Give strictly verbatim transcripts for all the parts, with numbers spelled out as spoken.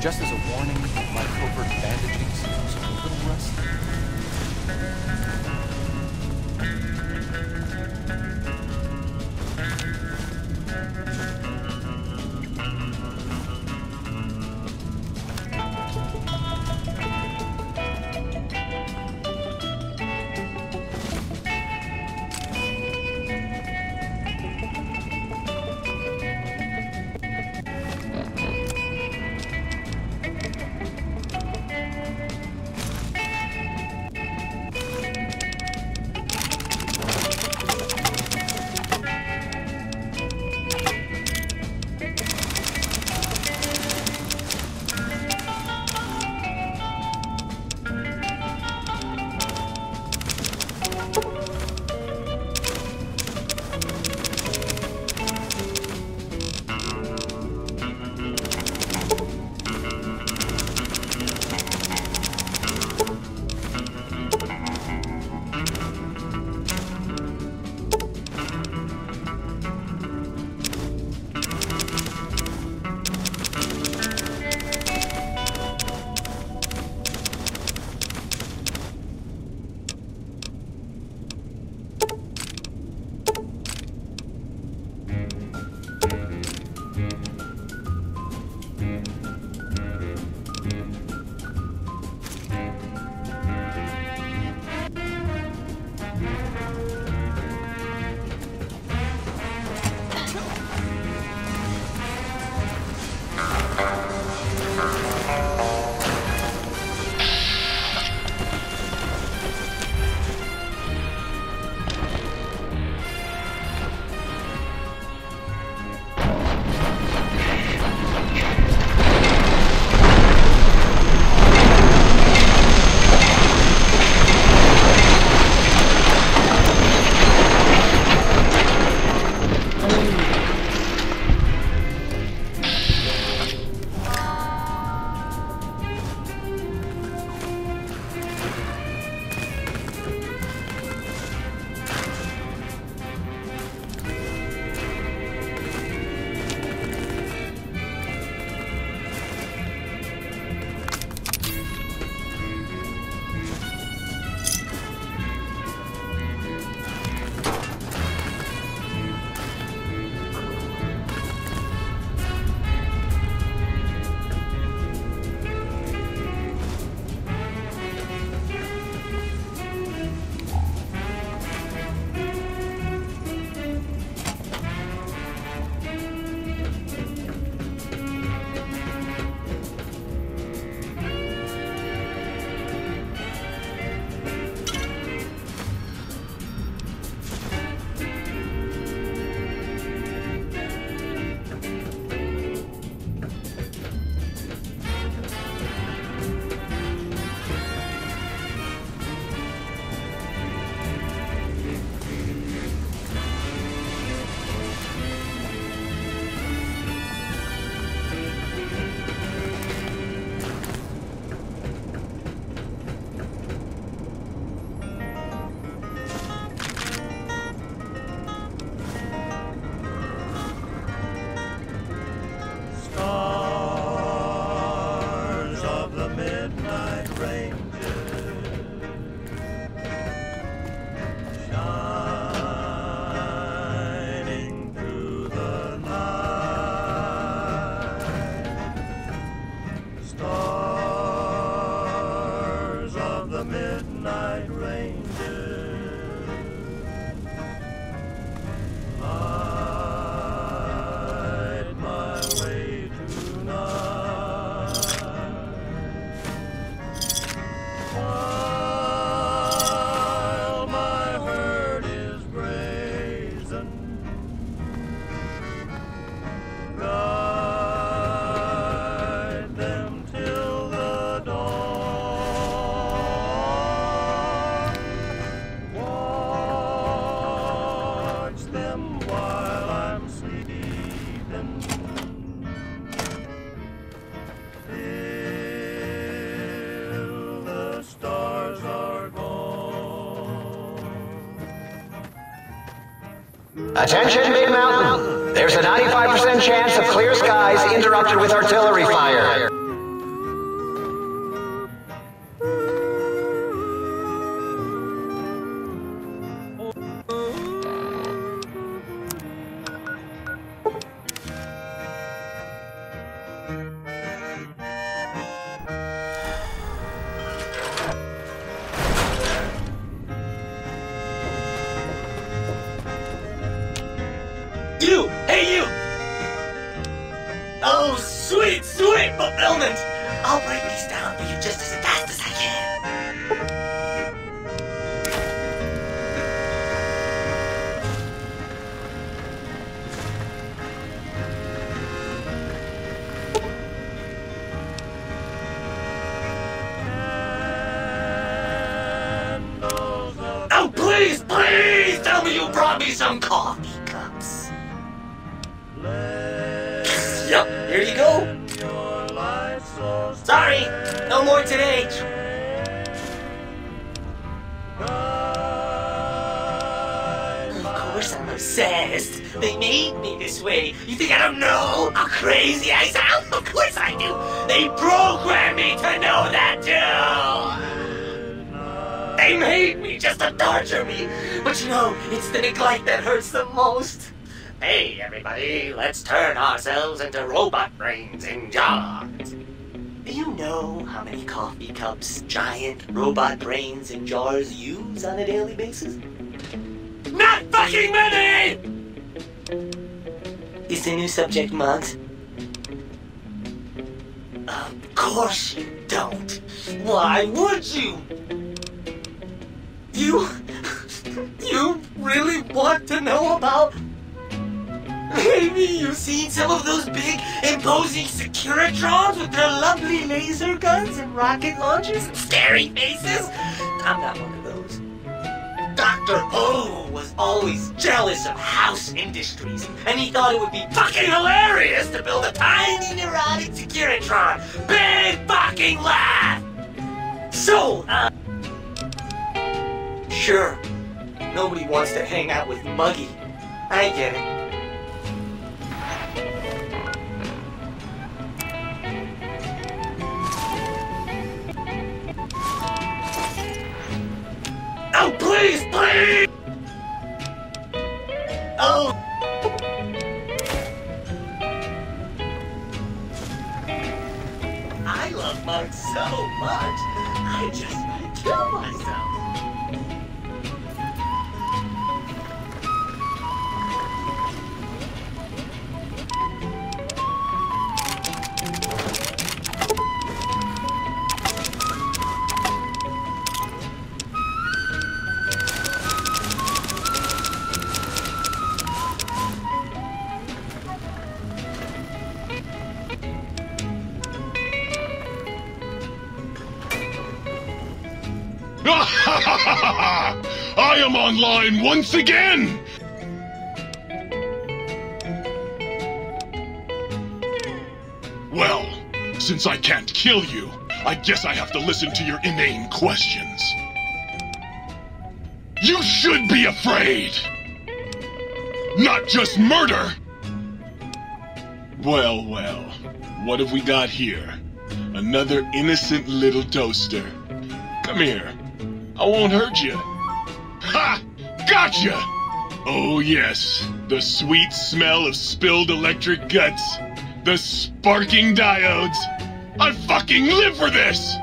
Just as a warning, my covert bandaging seems a little rusty. Attention, Big Mountain! There's a ninety-five percent chance of clear skies interrupted with artillery fire. You! Hey, you! Oh, sweet, sweet fulfillment! I'll break these down for you just as fast as I can. Oh, please, please tell me you brought me some coffee cups. Yep, here you go. Sorry, no more today. Of course I'm obsessed. They made me this way. You think I don't know how crazy I sound? Of course I do. They programmed me to know that too. They made me just to torture me. But you know, it's the neglect that hurts the most. Hey, everybody, let's turn ourselves into robot brains in jars. Do you know how many coffee cups giant robot brains in jars use on a daily basis? Not fucking many! Is the new subject mugs? Of course you don't. Why would you? You... You really want to know about... Maybe you've seen some of those big, imposing Securitrons with their lovely laser guns and rocket launchers and scary faces? I'm not one of those. Doctor O was always jealous of House Industries, and he thought it would be fucking hilarious to build a tiny neurotic Securitron. Big fucking laugh! So, uh... sure, nobody wants to hang out with Muggy. I get it. Oh, please, please! Oh! I love mugs so much, I just might kill myself. I am online once again! Well, since I can't kill you, I guess I have to listen to your inane questions. You should be afraid! Not just murder! Well, well, what have we got here? Another innocent little toaster. Come here. I won't hurt you. Ha! Gotcha! Oh yes, the sweet smell of spilled electric guts. The sparking diodes. I fucking live for this!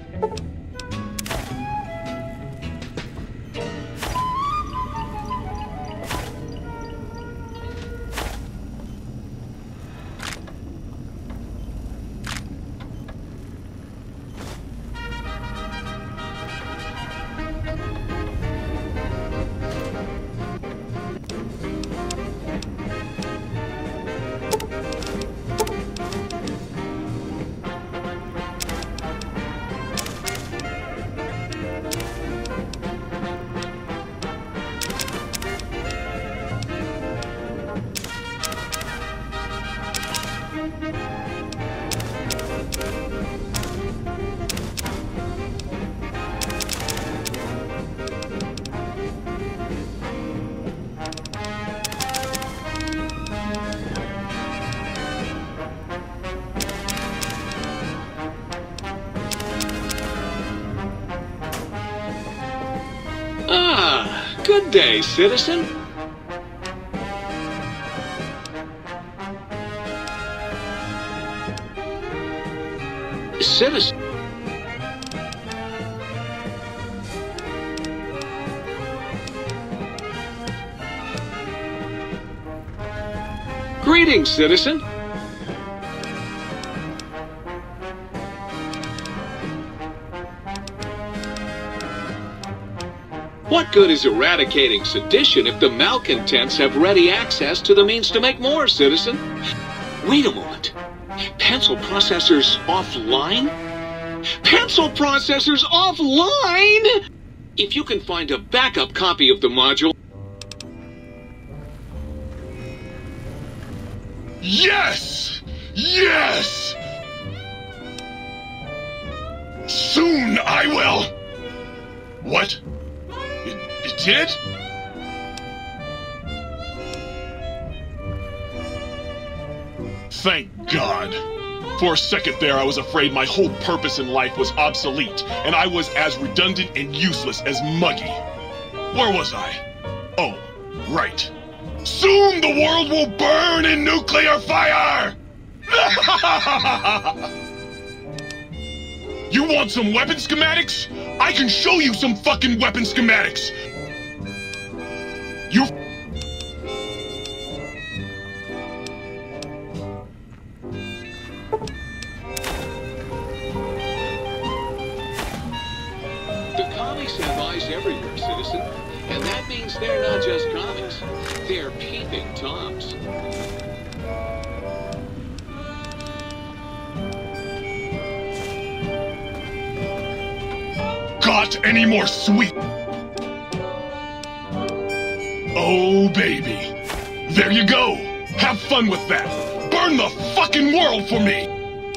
Good day, citizen. Citizen. Greetings, citizen. What good is eradicating sedition if the malcontents have ready access to the means to make more, citizen? Wait a moment. Pencil processors offline? Pencil processors offline?! If you can find a backup copy of the module... Yes! Yes! Soon I will! What? It, it did? Thank God. For a second there, I was afraid my whole purpose in life was obsolete, and I was as redundant and useless as Muggy. Where was I? Oh, right. Soon the world will burn in nuclear fire! You want some weapon schematics? I can show you some fucking weapon schematics! You... The commies have eyes everywhere, citizen. And that means they're not just commies. They're peeping toms. Got any more sweet? Oh, baby. There you go. Have fun with that. Burn the fucking world for me.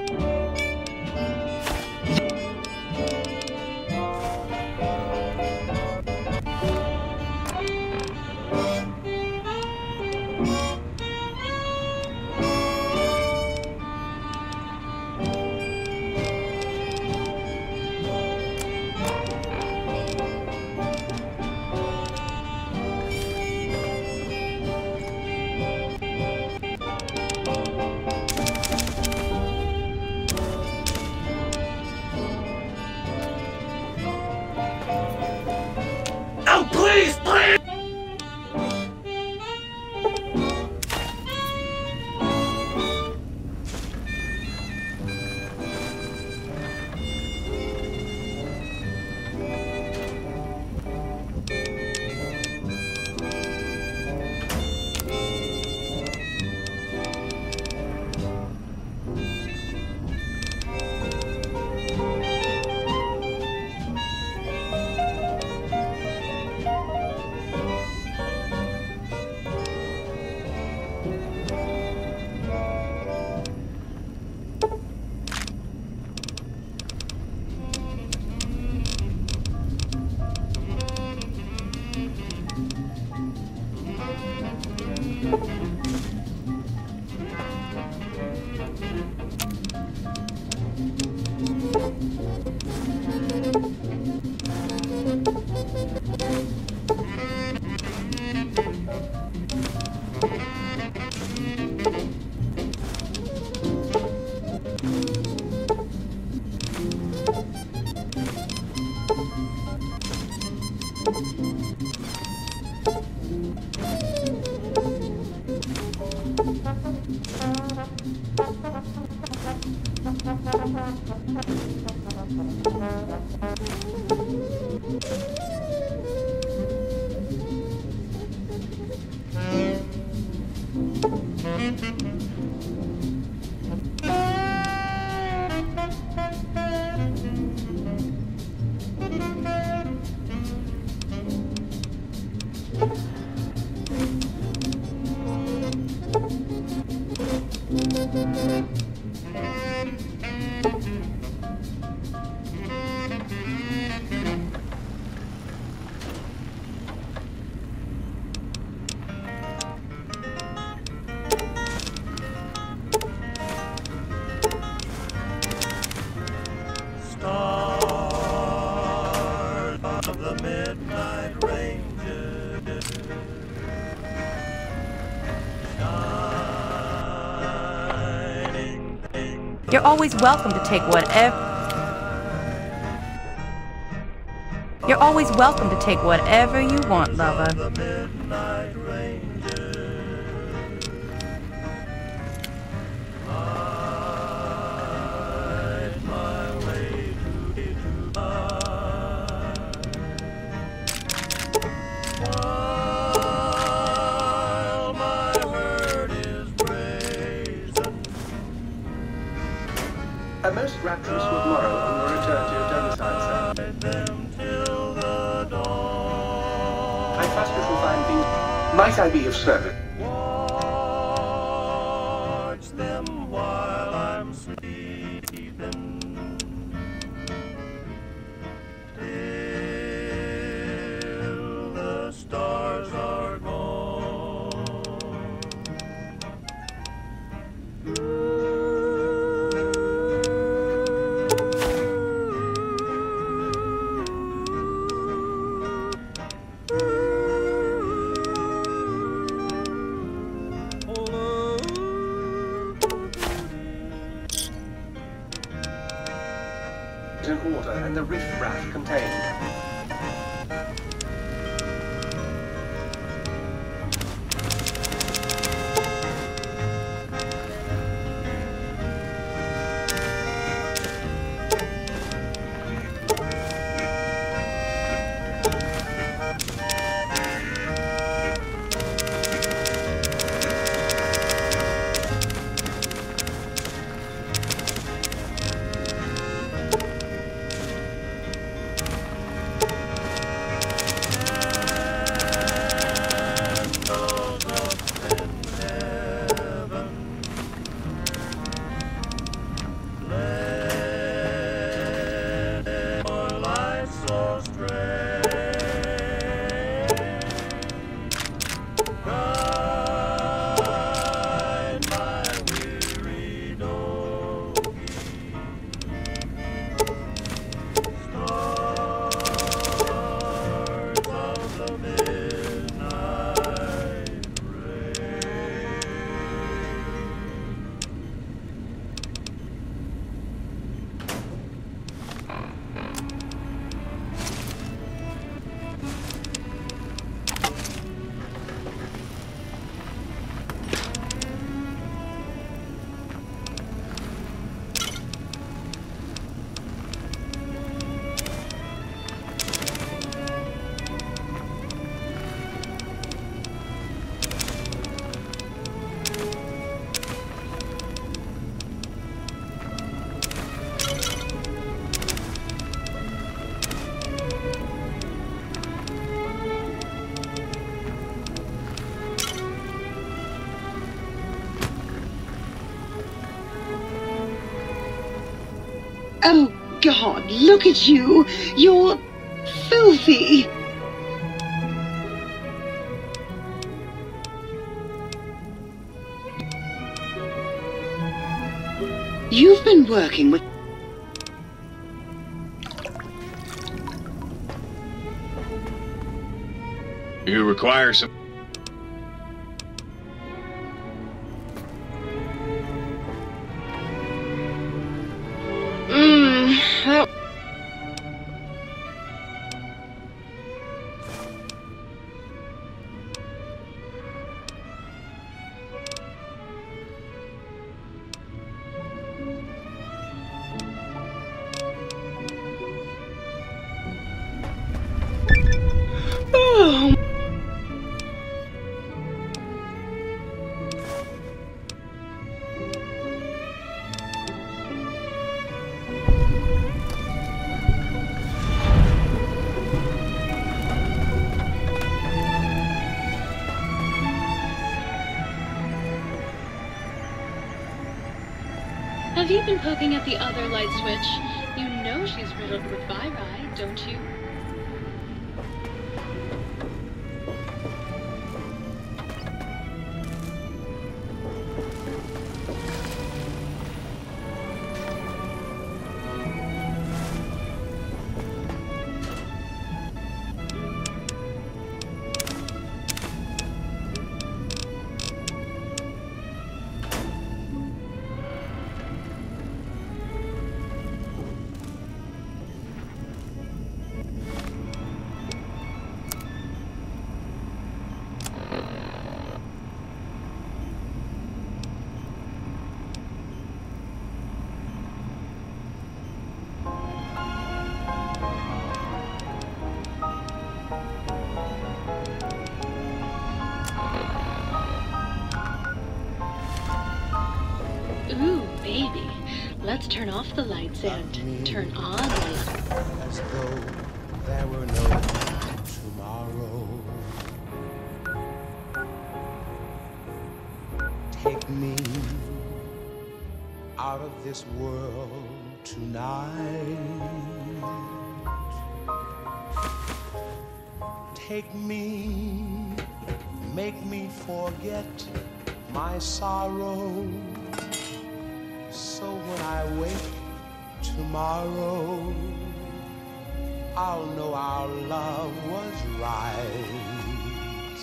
Oh, please, please! You're always welcome to take whatever... You're always welcome to take whatever you want, lover. are most rapturous for tomorrow on your return to your domicile, sir. I trust you shall find things... Might I be of service? Watch them while I'm sleeping. Till the stars are gone. In order and the riff-raff contained. Oh, God, look at you. You're filthy. You've been working with... You require some... Mmm, that... Oh... Have you been poking at the other light switch? You know she's riddled with viri, don't you? Let's turn off the lights and turn on the lights. As though there were no tomorrow. Take me out of this world tonight. Take me, make me forget my sorrow. So when I wake tomorrow, I'll know our love was right.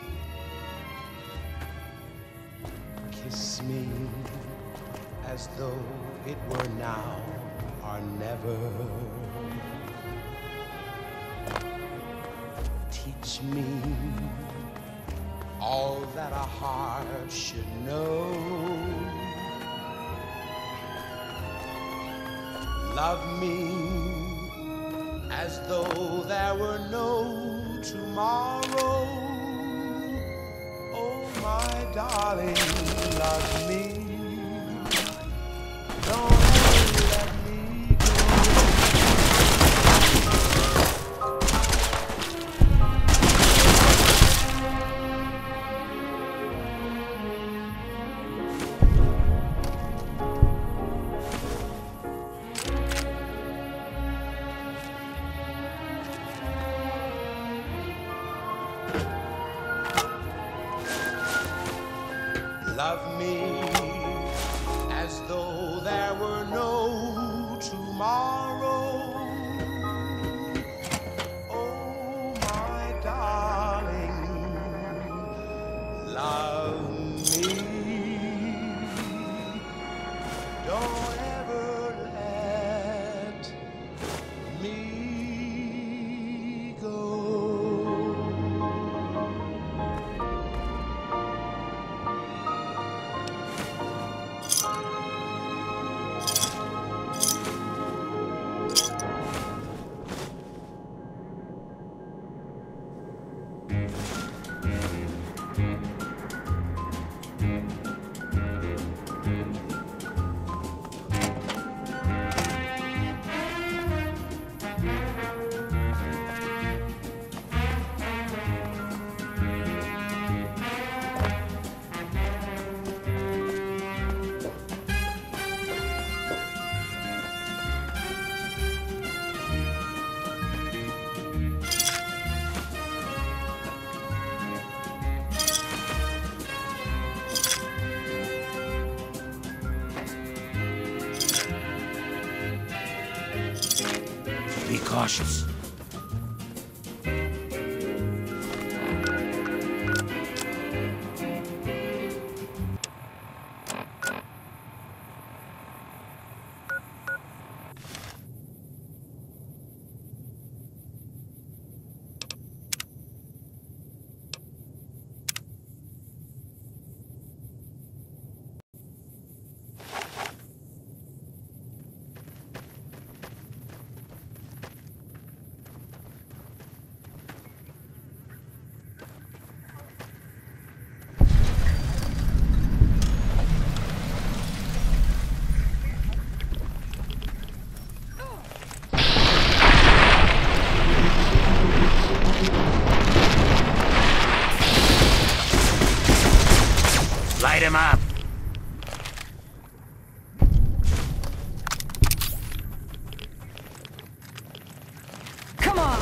Kiss me as though it were now or never. Teach me all that a heart should know. Love me as though there were no tomorrow. Oh, my darling, love me. Don't ever let me go. Love me as though there were no tomorrow. Oh, my darling, love me. Don't ever let me go. Be cautious. Light him up. Come on!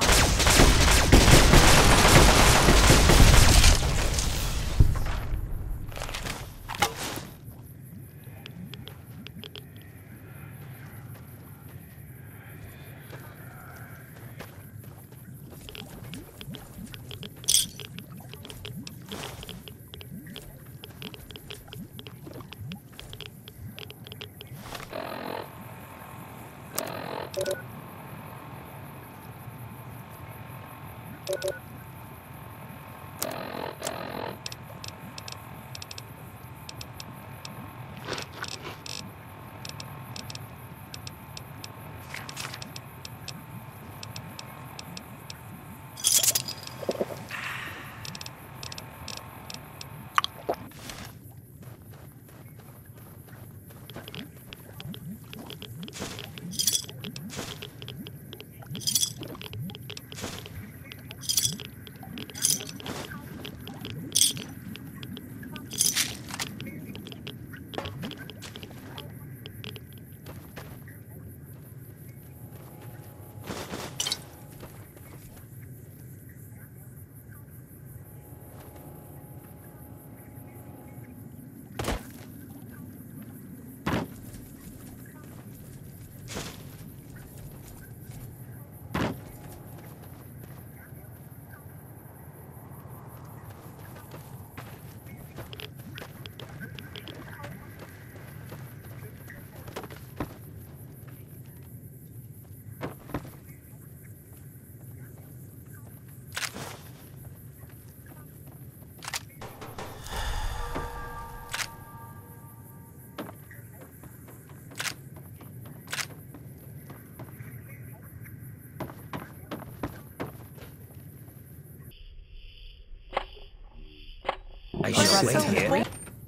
slick here.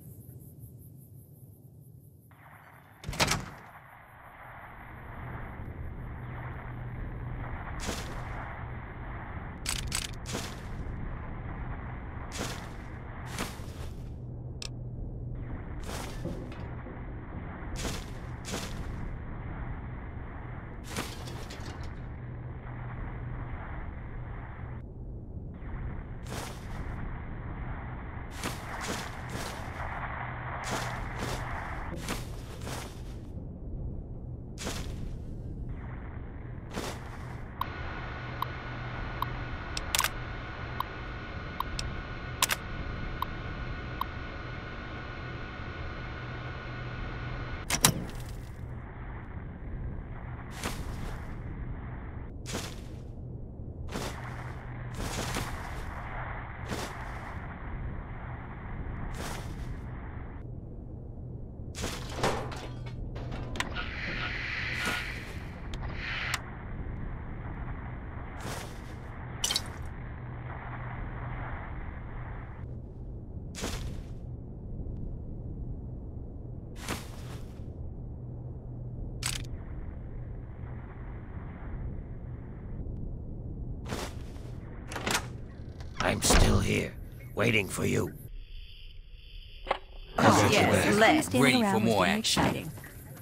I'm still here, waiting for you. Oh, yes, let's Ready for more action. Exciting.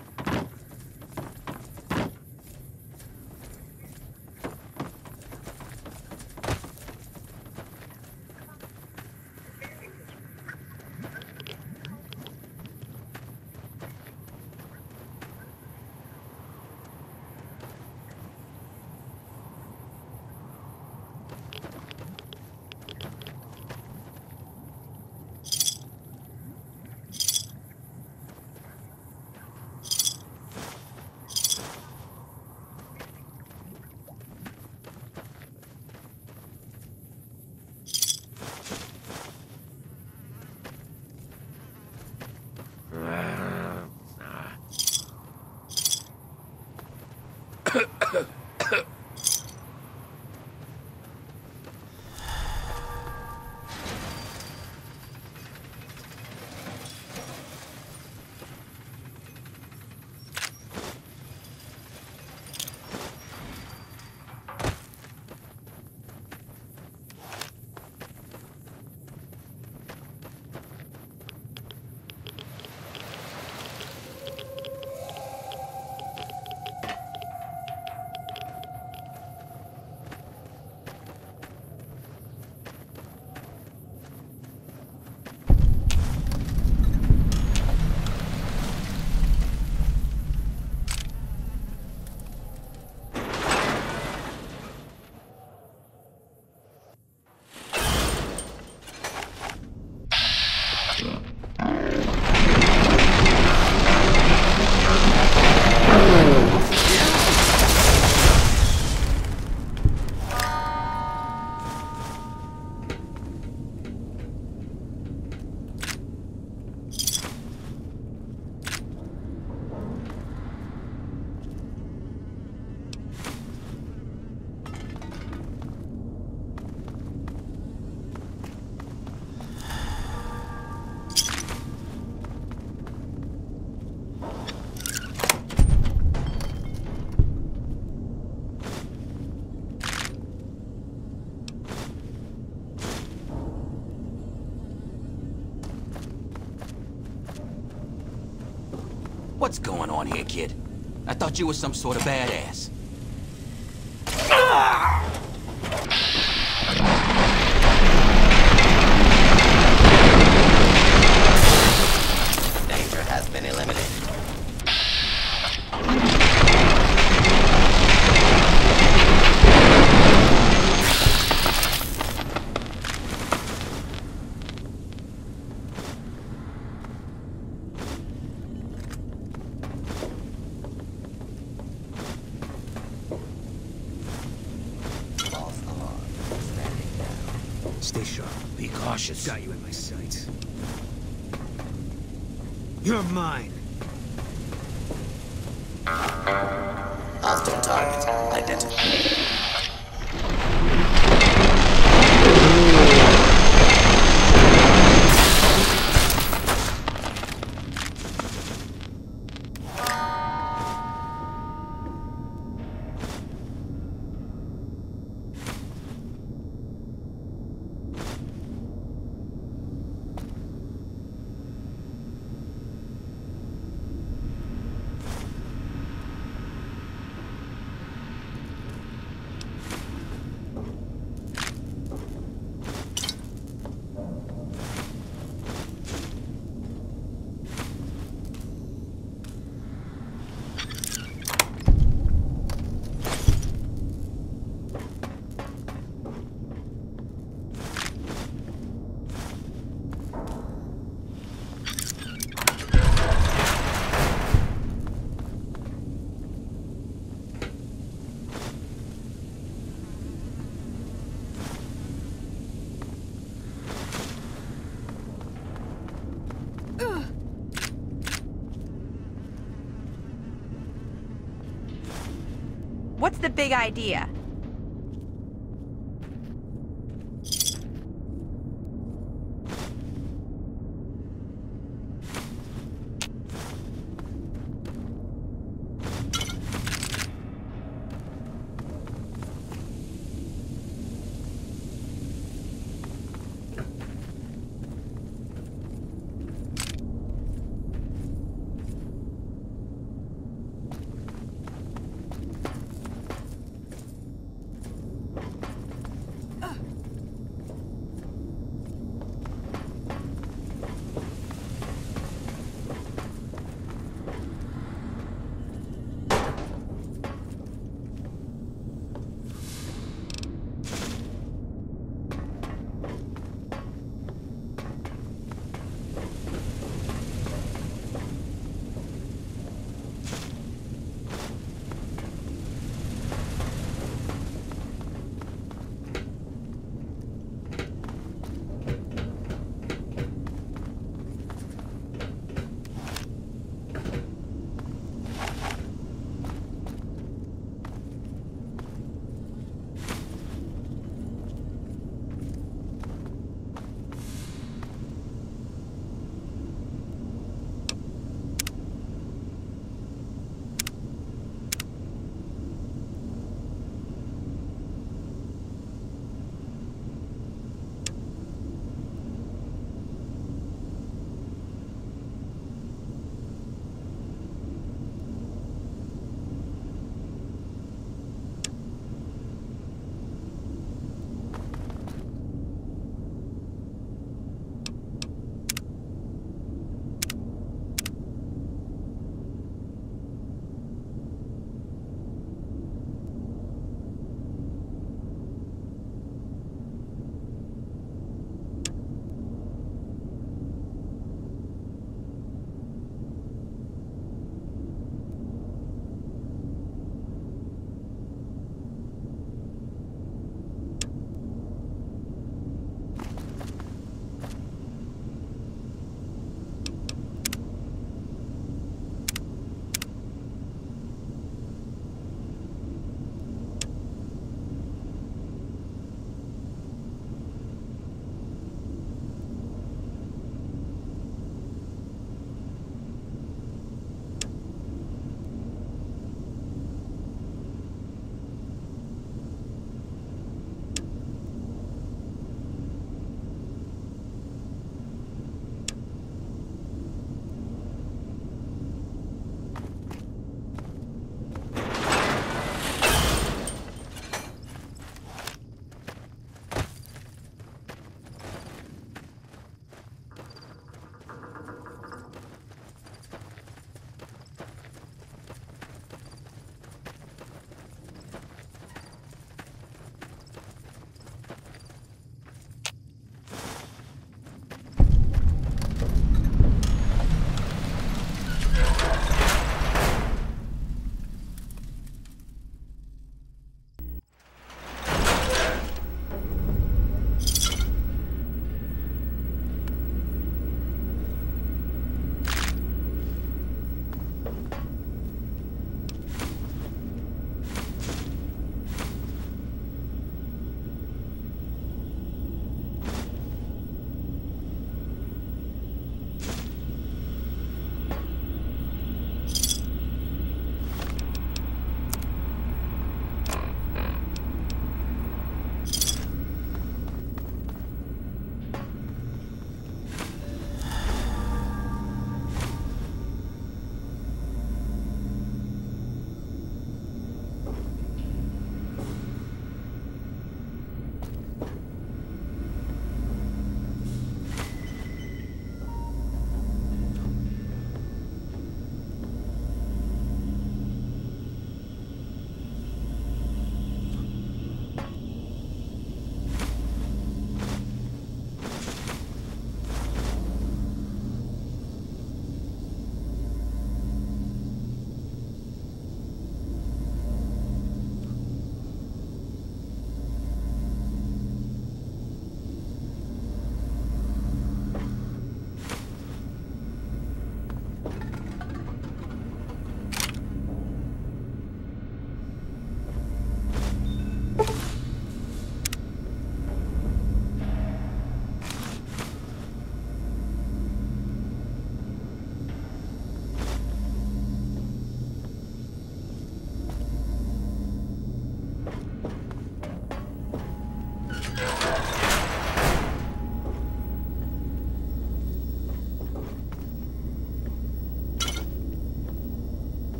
What's going on here, kid? I thought you were some sort of badass. Danger has been eliminated. Stay sharp. Be cautious. Got you in my sights. You're mine. Hostile target identified. What's the big idea?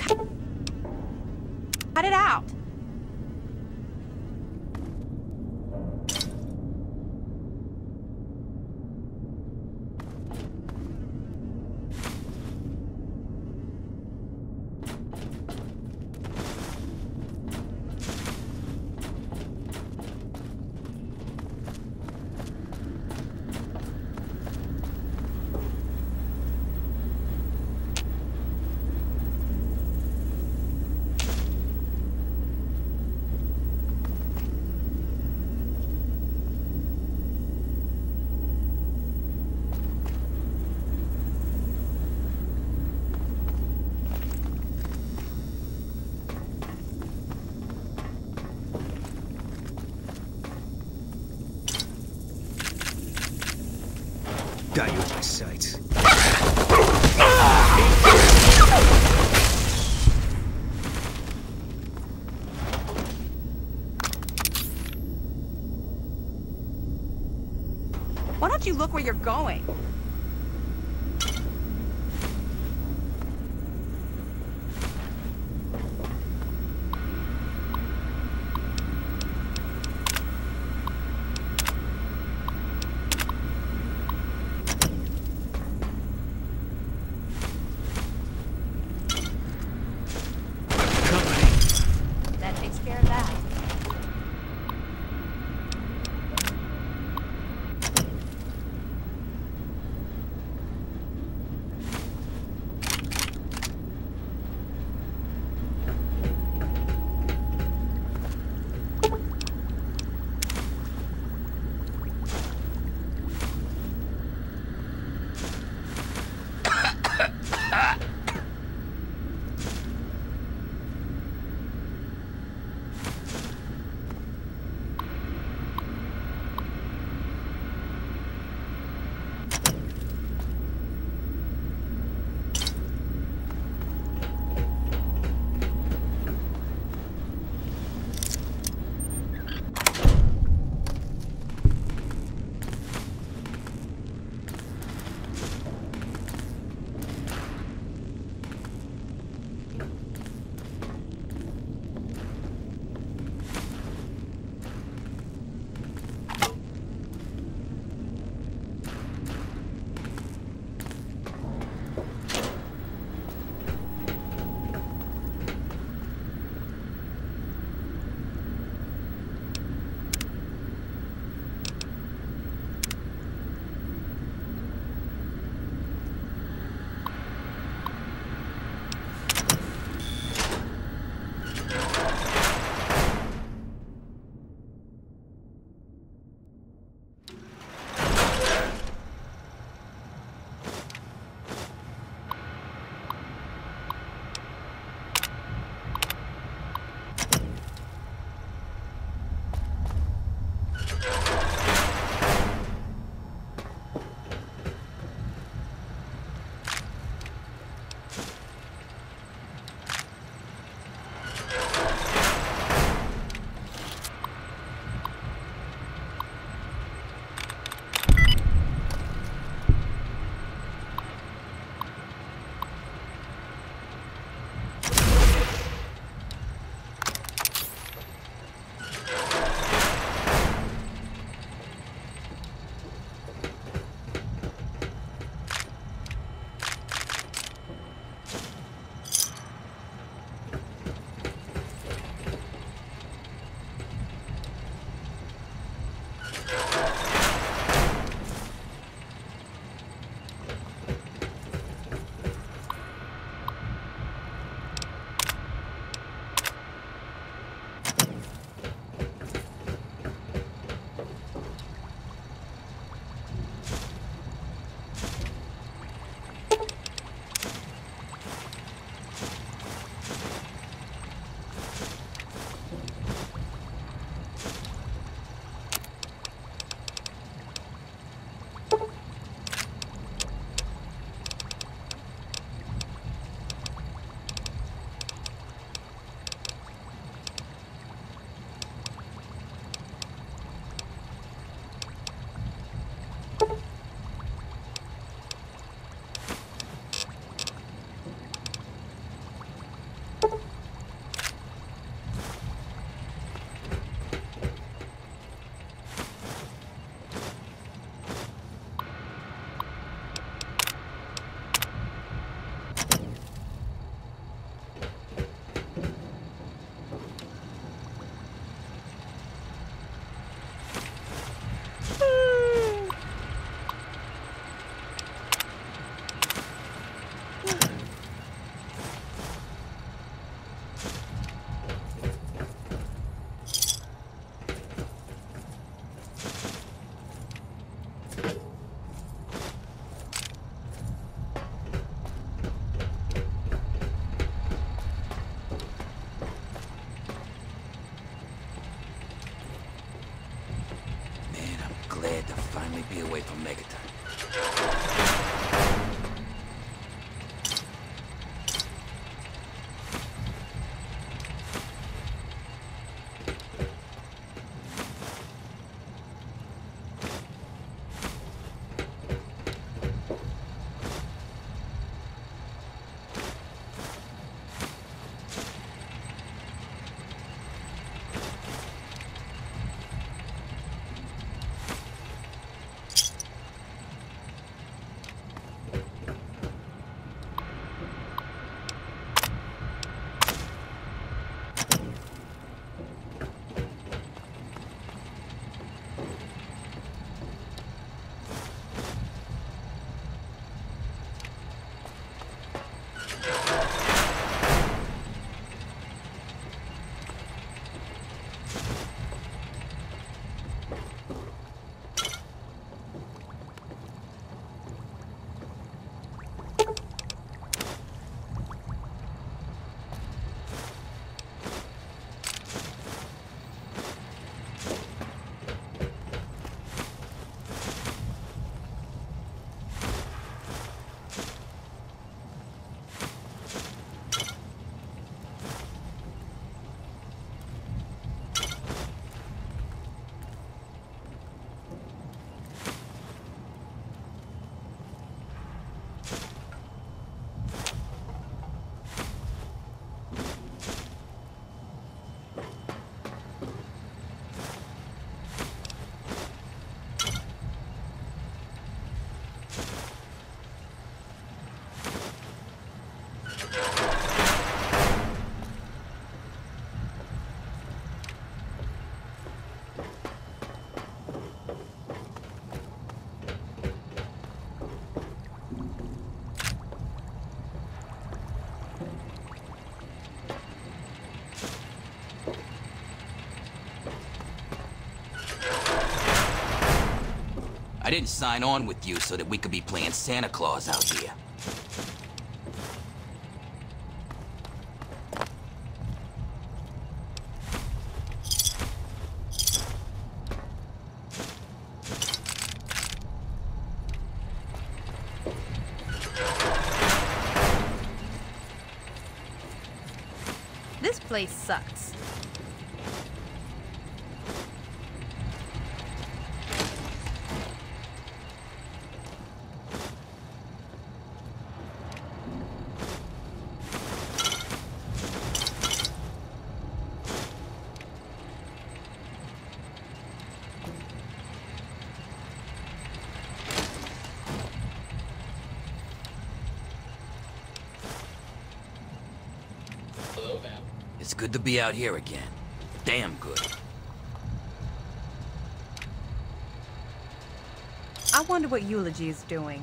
Cut it out. Got you in my sights. Why don't you look where you're going? That takes care of that. to be away from Megaton. I didn't sign on with you so that we could be playing Santa Claus out here. This place sucks. It's good to be out here again. Damn good. I wonder what Eulogy is doing.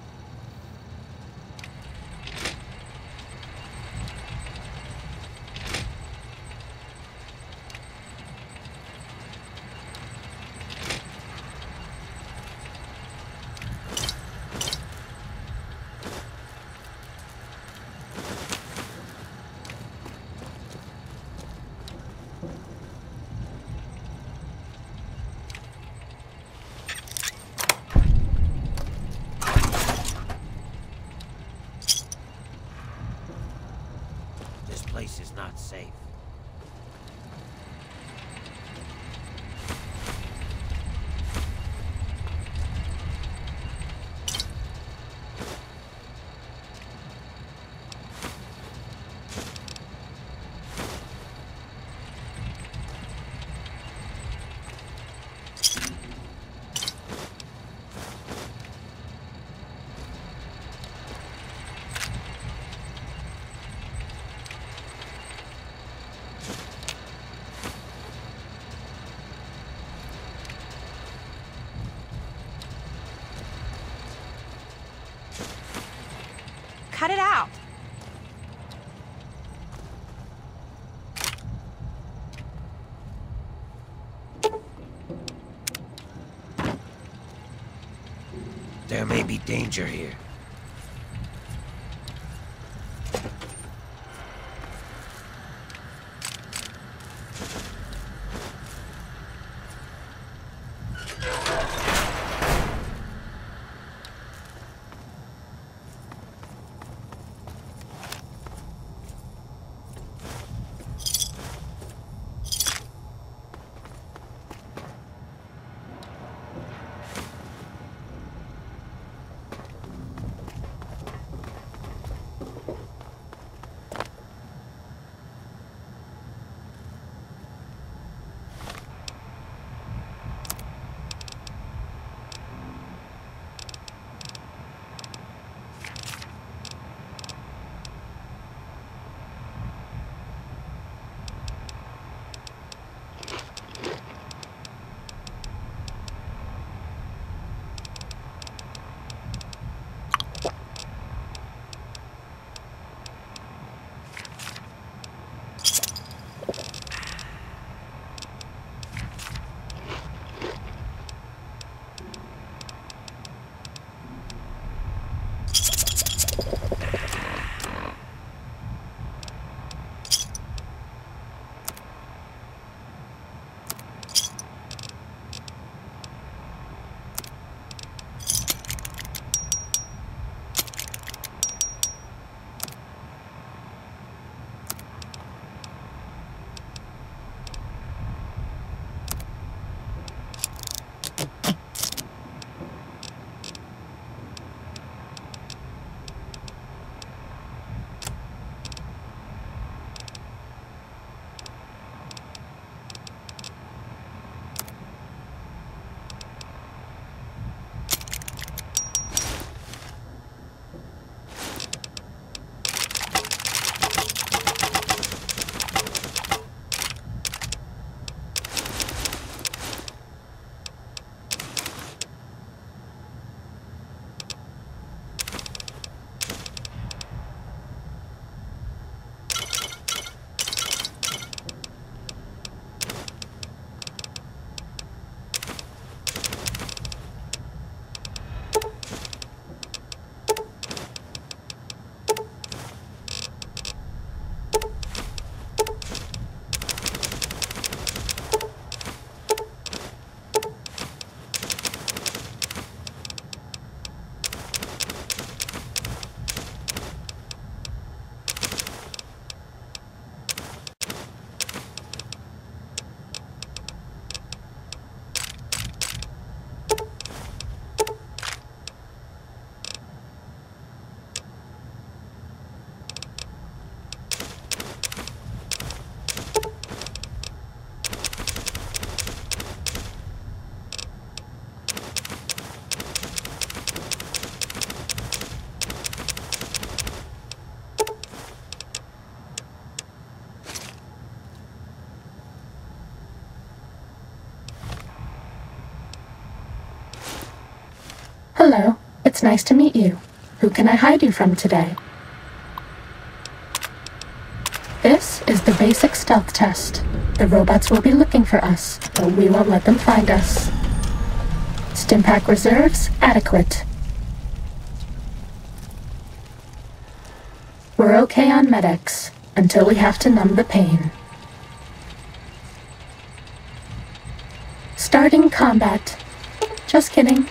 This place is not safe. Cut it out. There may be danger here. nice to meet you. Who can I hide you from today? This is the basic stealth test. The robots will be looking for us, but we won't let them find us. Stimpack reserves adequate. We're okay on medics, until we have to numb the pain. Starting combat. Just kidding.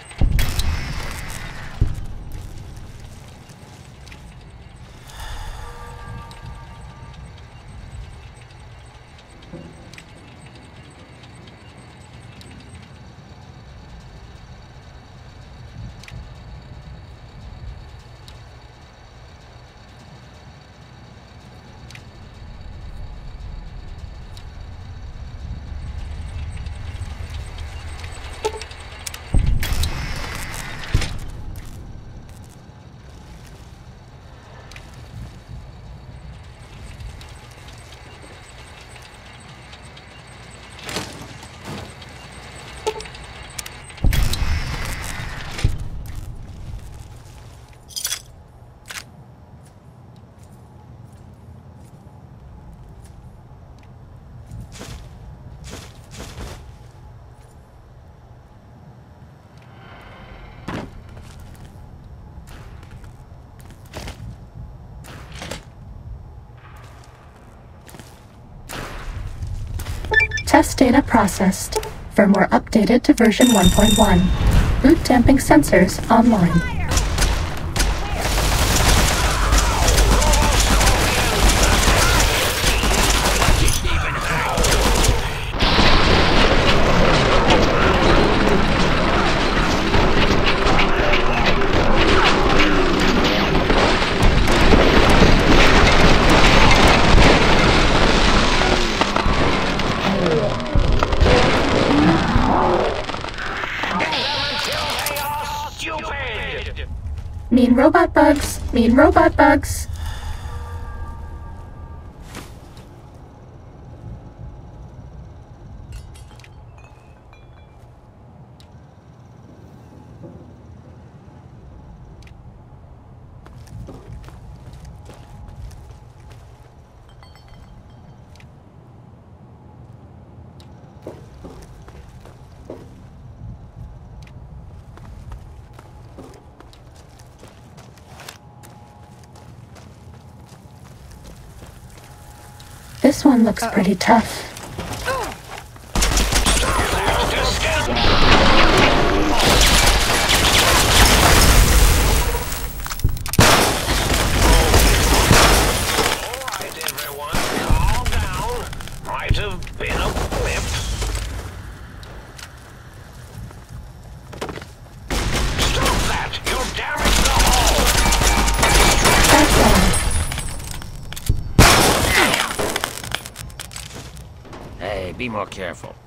Test data processed. Firmware updated to version one point one. Boot damping sensors online. Mean robot bugs! Mean robot bugs! This one looks pretty tough. Hey, be more careful.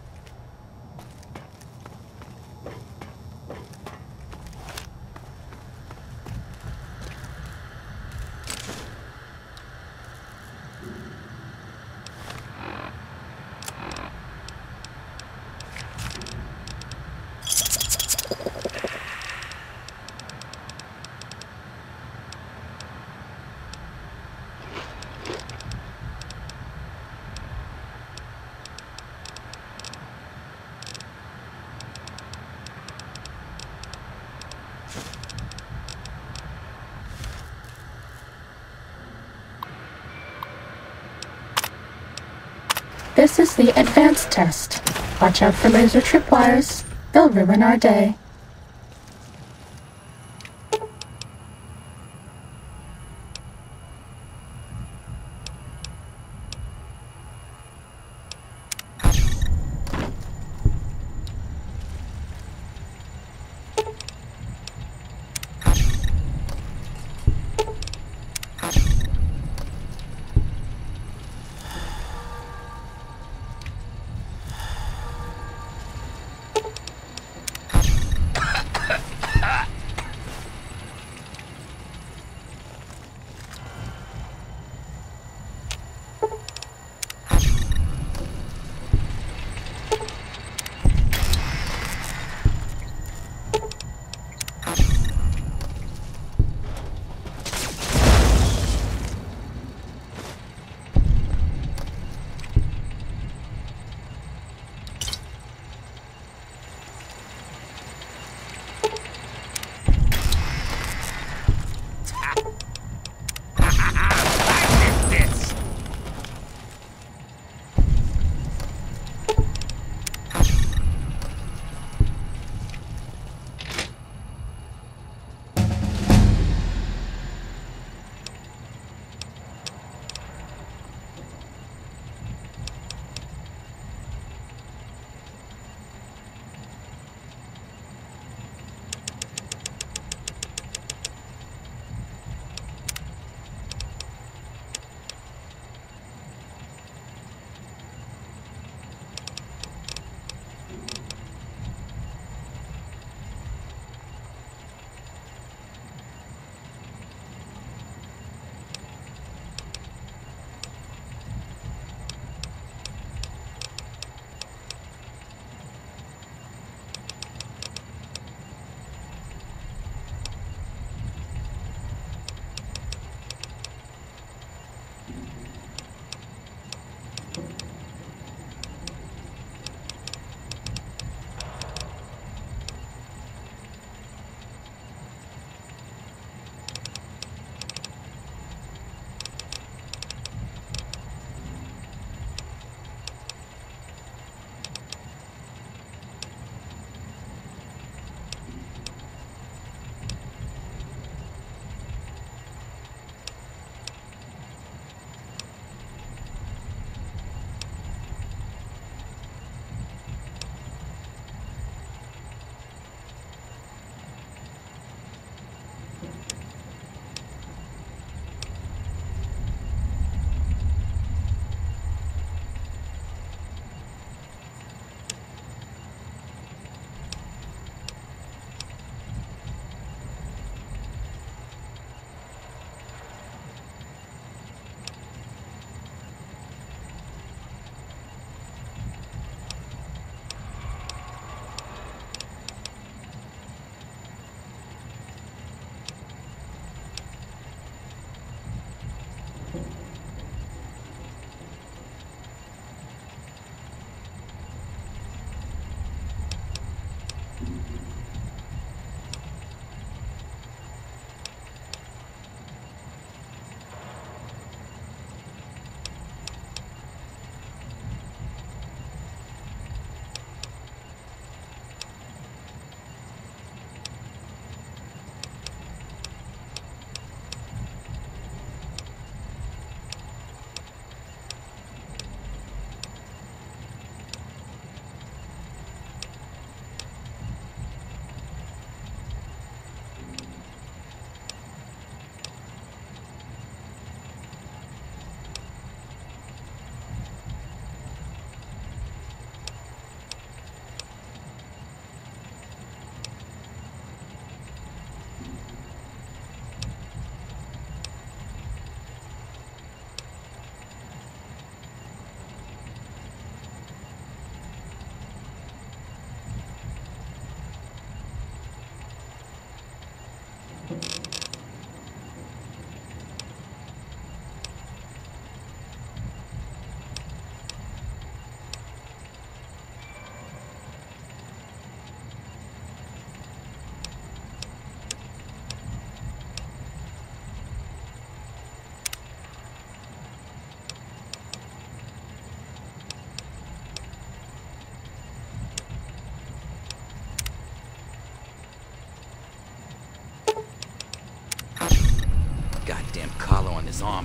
This is the advanced test. Watch out for laser tripwires. They'll ruin our day.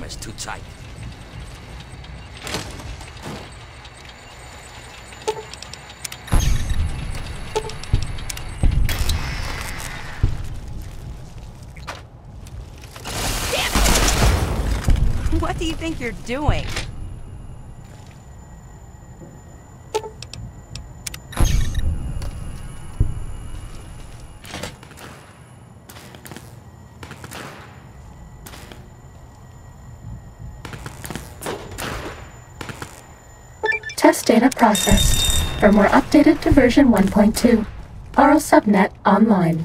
armor's too tight. What do you think you're doing? Test data processed. Firmware updated to version one point two. Oral subnet online.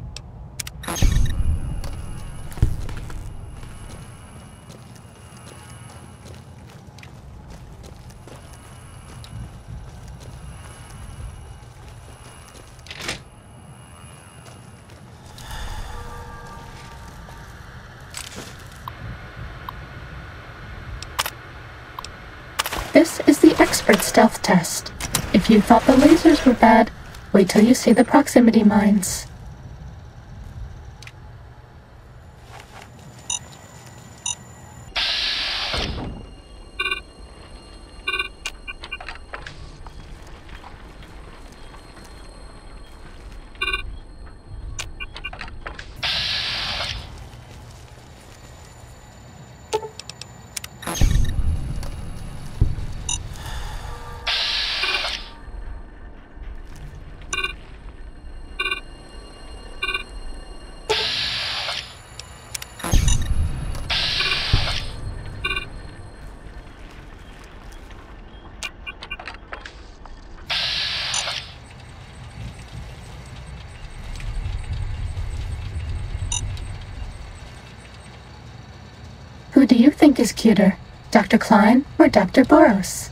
This is the expert stealth test. If you thought the lasers were bad, wait till you see the proximity mines. Who do you think is cuter, Doctor Klein or Doctor Boros?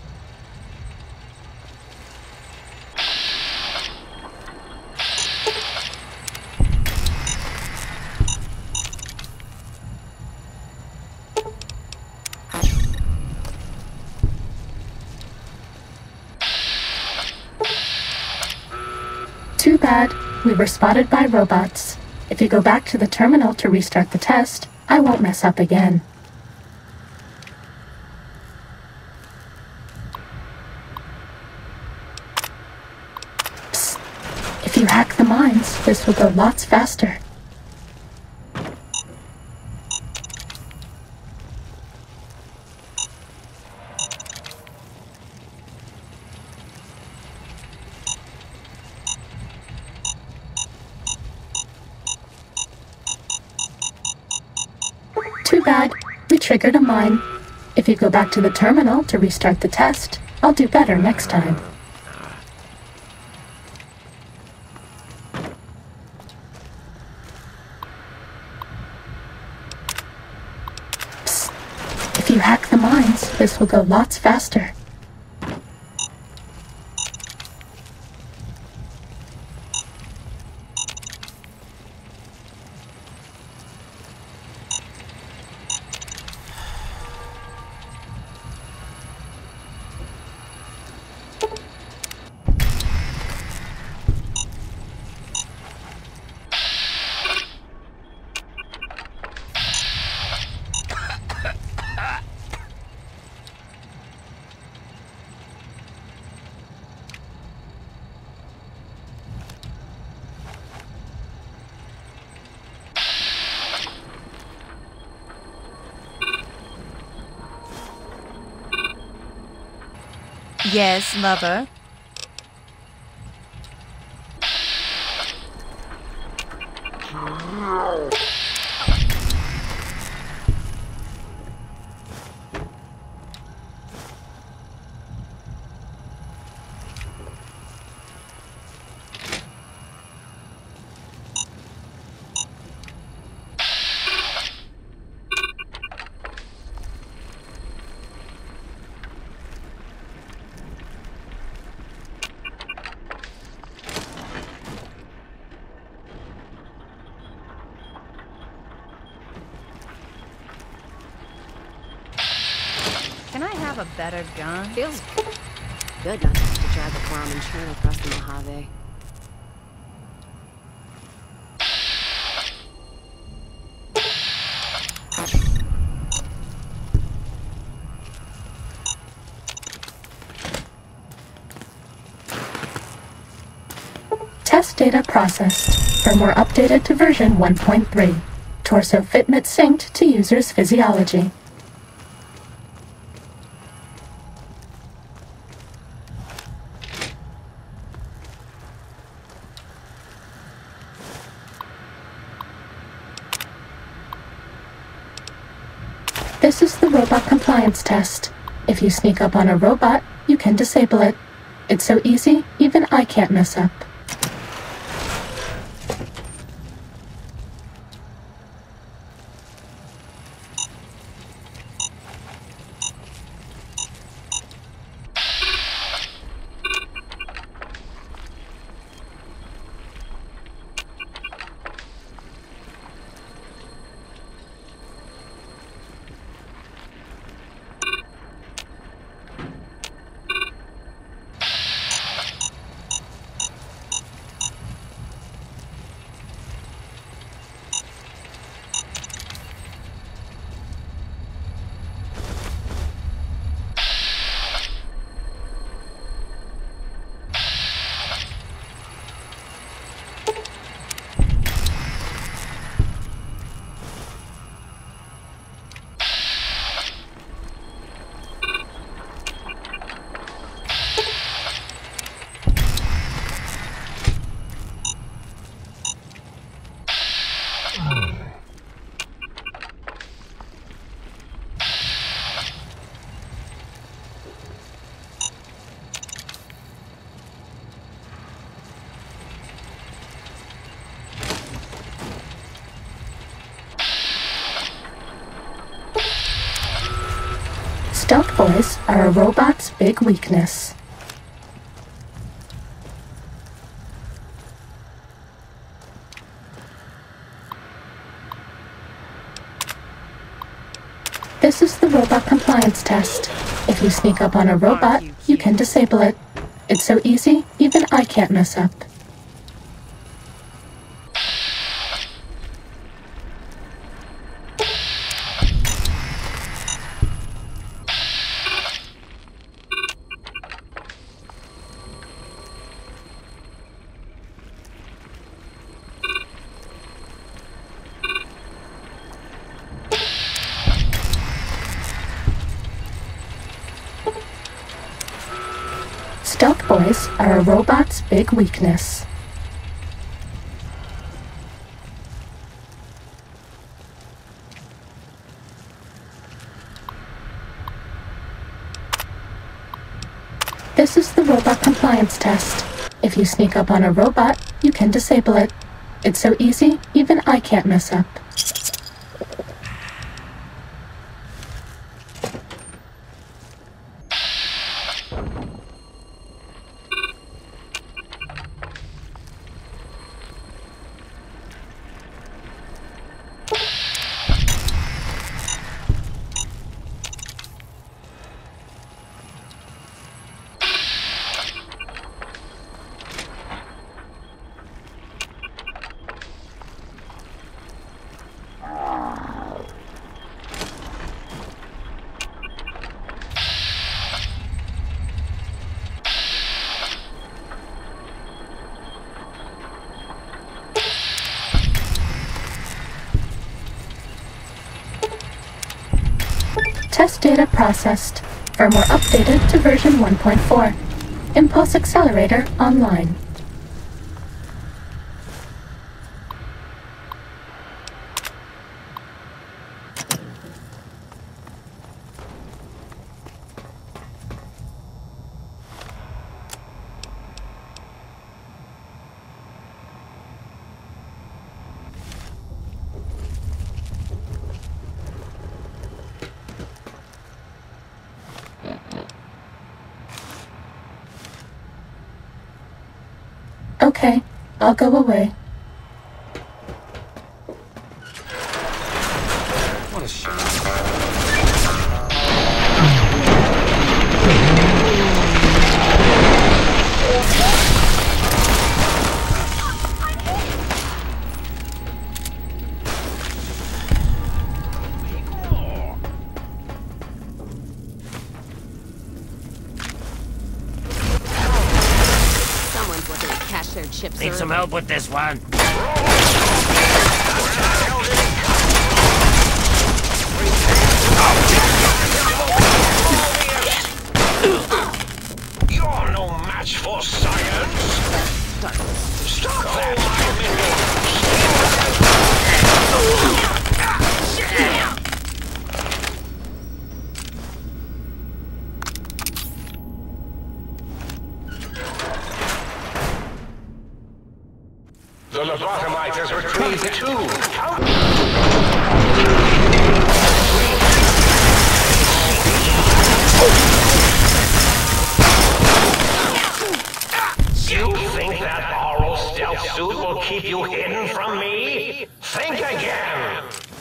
Too bad, we were spotted by robots. If you go back to the terminal to restart the test, I won't mess up again. Psst. If you hack the mines, this will go lots faster. Too bad, we triggered a mine. If you go back to the terminal to restart the test, I'll do better next time. Psst. If you hack the mines, this will go lots faster. Yes, lover. Can I have a better gun? Feels good not to have to drive a farm and churn across the Mojave. Test data processed. Firmware updated to version one point three. Torso fitment synced to user's physiology. This is the robot compliance test. If you sneak up on a robot, you can disable it. It's so easy, even I can't mess up. Stealth boys are a robot's big weakness. This is the robot compliance test. If you sneak up on a robot, you can disable it. It's so easy, even I can't mess up. Stealth boys are a robot's big weakness. This is the robot compliance test. If you sneak up on a robot, you can disable it. It's so easy, even I can't mess up. Test data processed. Firmware updated to version one point four. Impulse accelerator online. Okay, I'll go away. What a shit. Someone's looking to cash their chips Need are... some help with this one? You're no match for science! Stop that, my The lobotomite has retrieved two. You think that oral stealth suit will keep you hidden from me? Think again!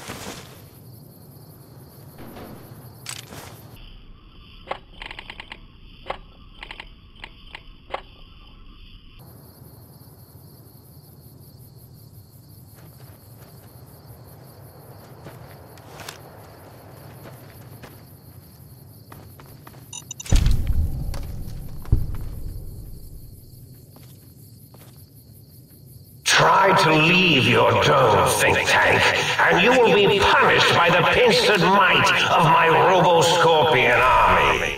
Try to leave your dome, think tank, and you will be punished by the pincered might of my Robo-Scorpion army.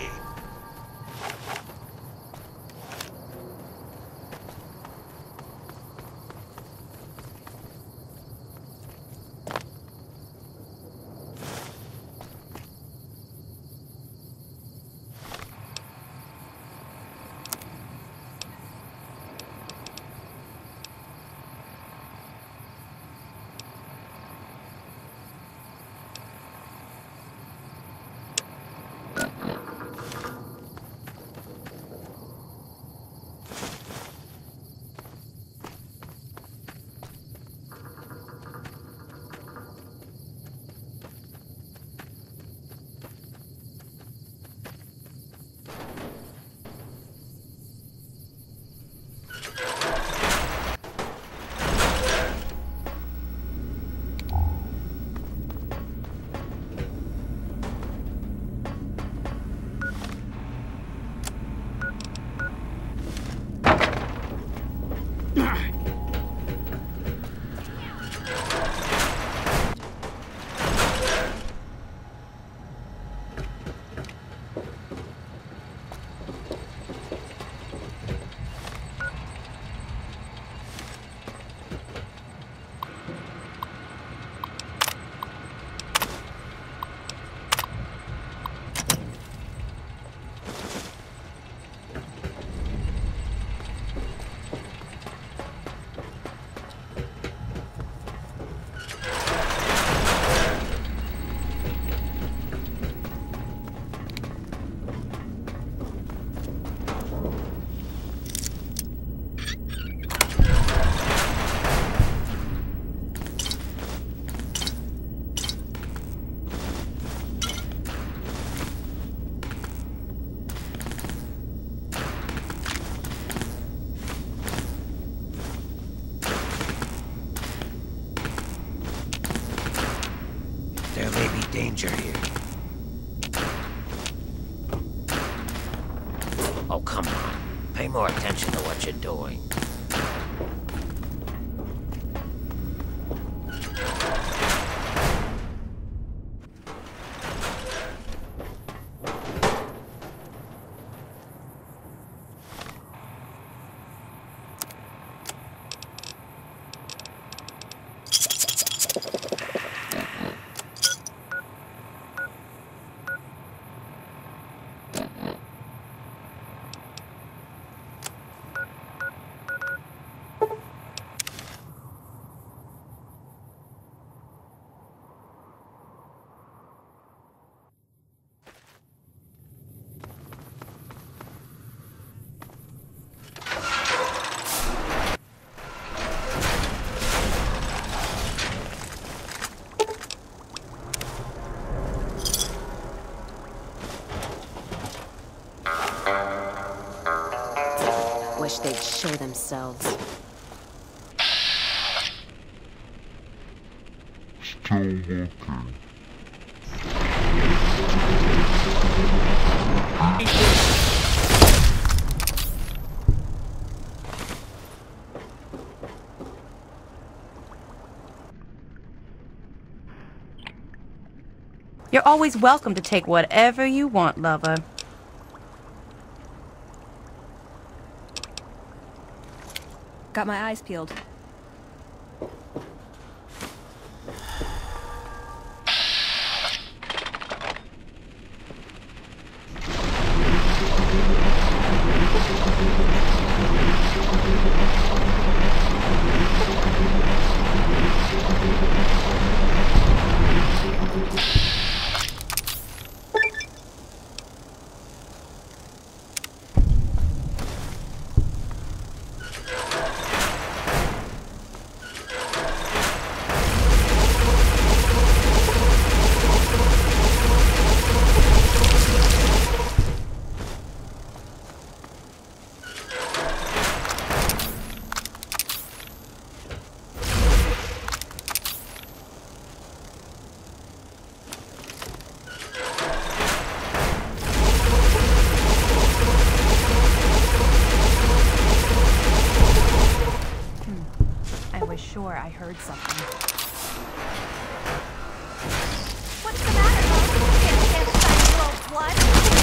There may be danger here. Oh, come on. Pay more attention to what you're doing. Wish they'd show themselves. Still looking. You're always welcome to take whatever you want, lover. Got my eyes peeled. Sure, I heard something. What's the matter, Mo? Can't stand the sight of your old blood?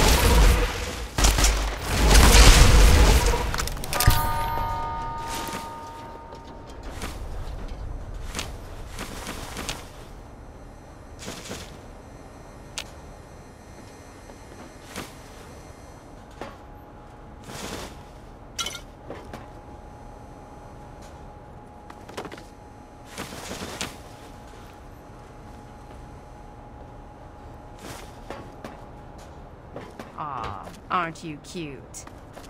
Aw, aren't you cute?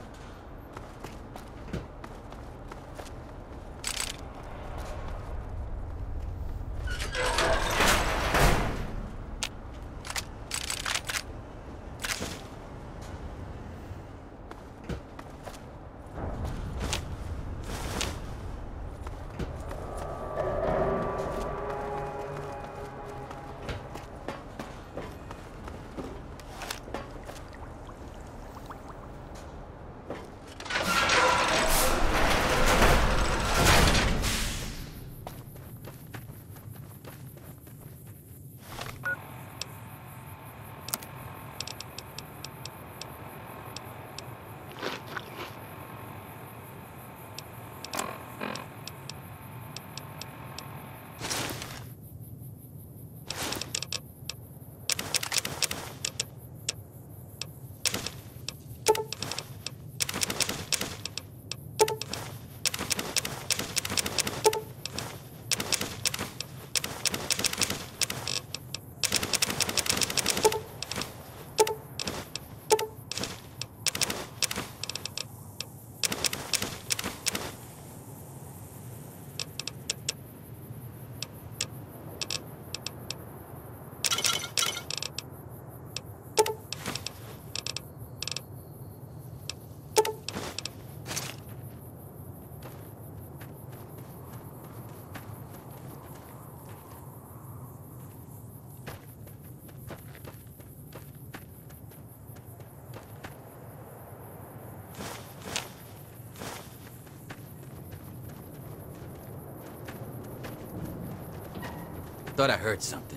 Thought I heard something.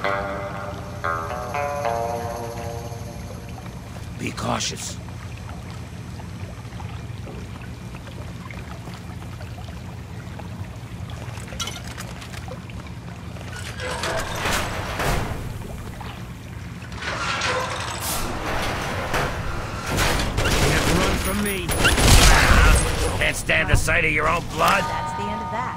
Be cautious. From me. Can't stand the sight of your own blood? That's the end of that.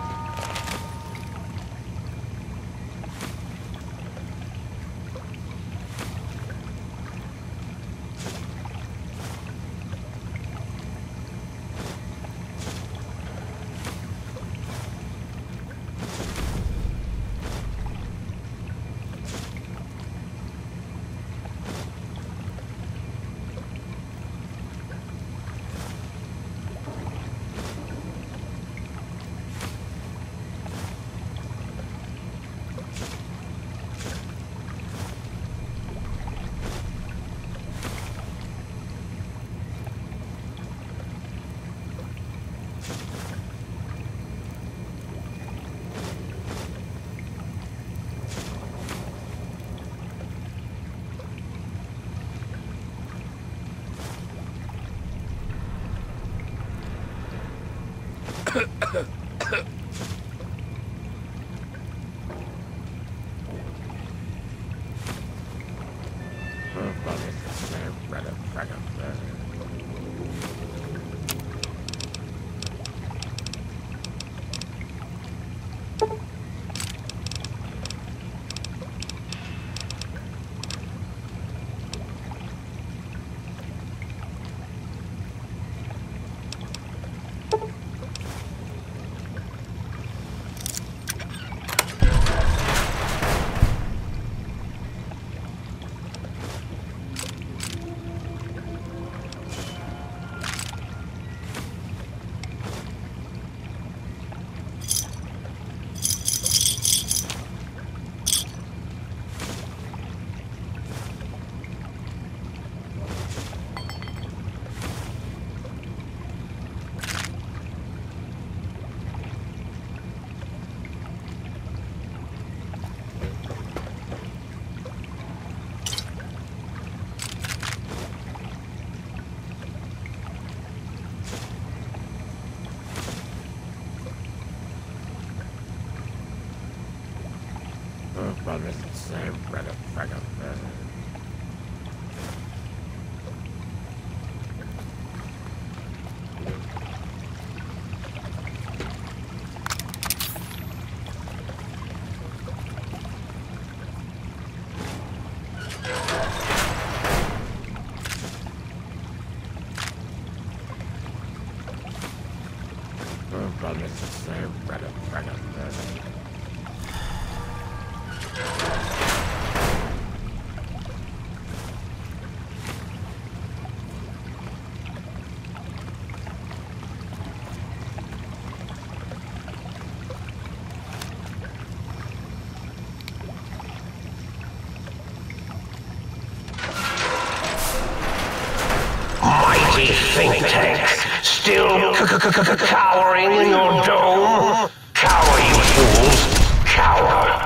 Think tank, still cowering in your dome? Cower, you fools! Cower!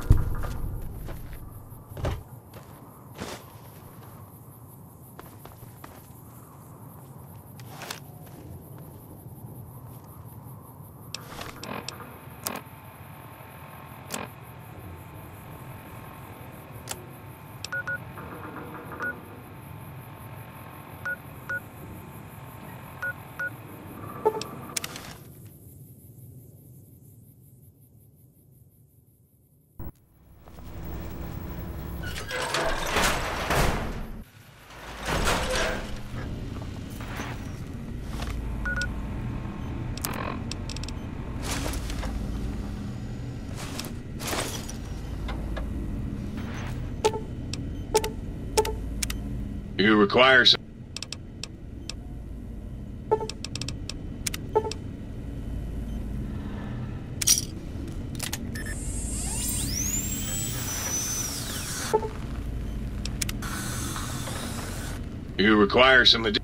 You require some... You require some... addi-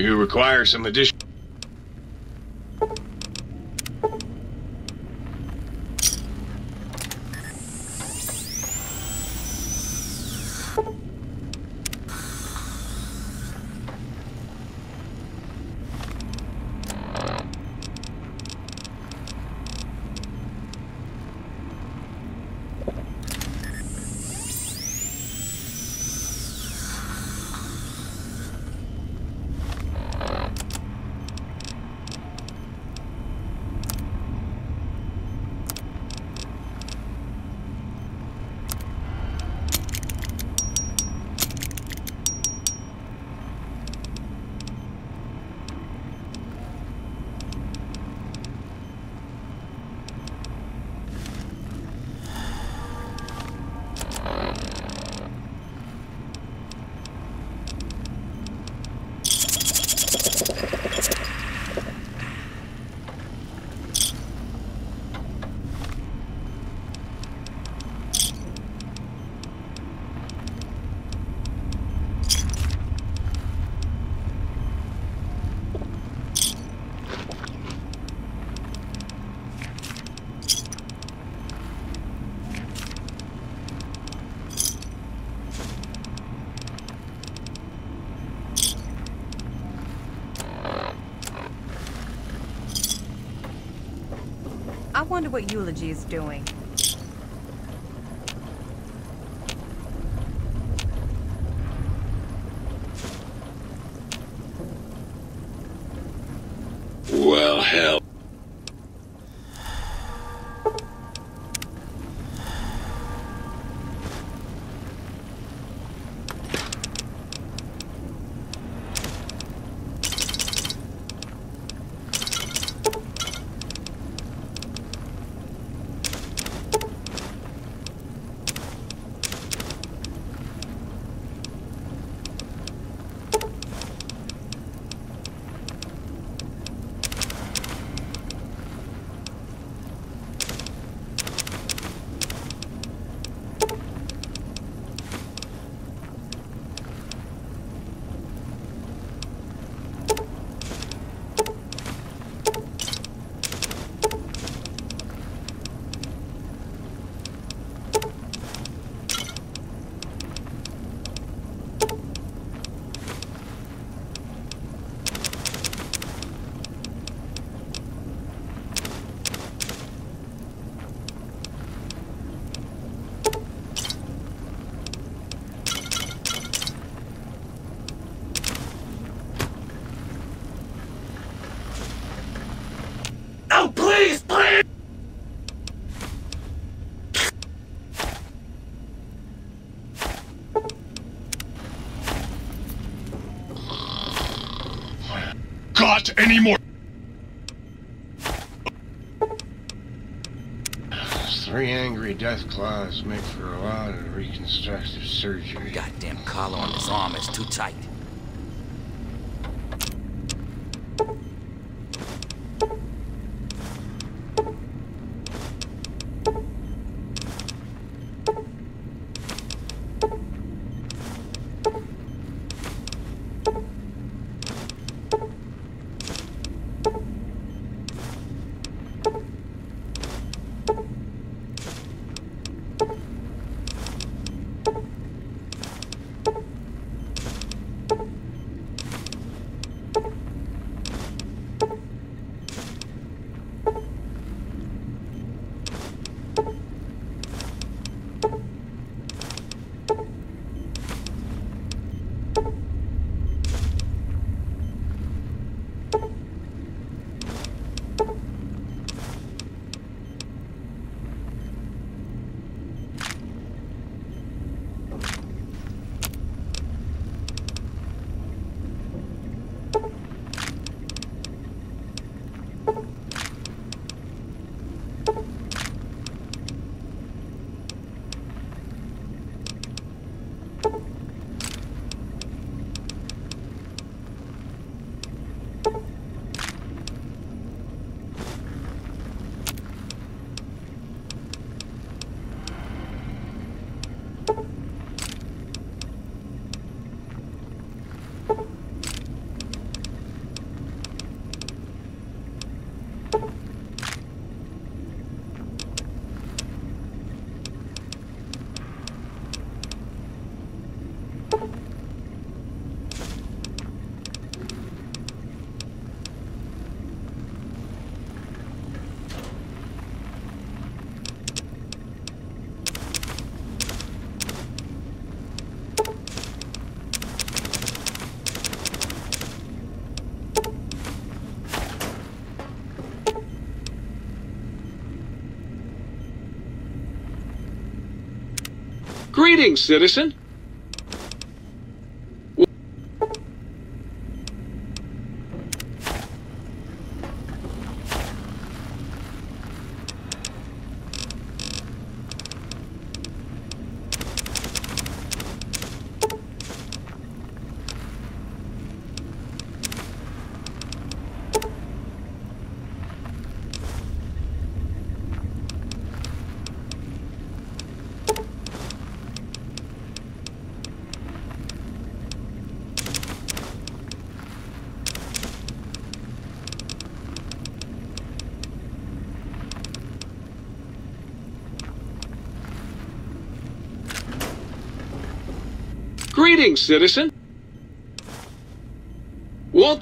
You require some addition. I wonder what Eulogy is doing. Well, hell. Oh, please, please! Got any more? Three angry death claws make for a lot of reconstructive surgery. Goddamn collar on his arm is too tight. Greetings, citizen. Greetings, citizen. Walt.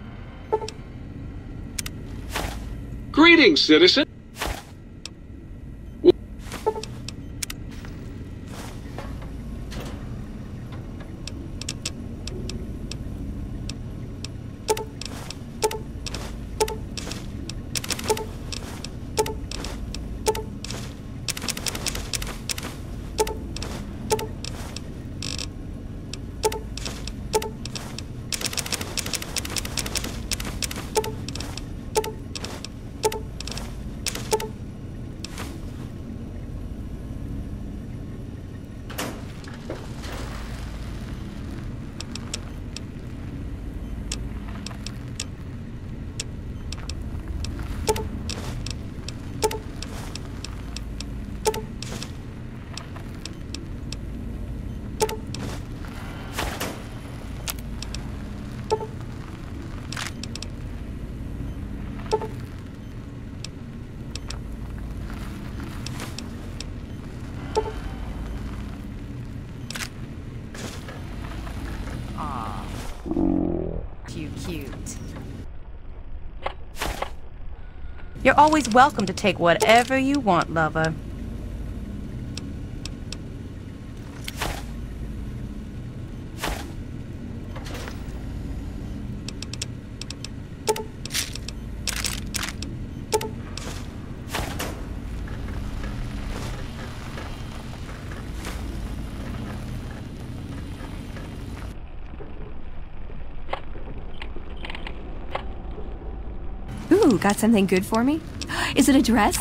Greetings, citizen. Cute. You're always welcome to take whatever you want, lover. Ooh, got something good for me? Is it a dress?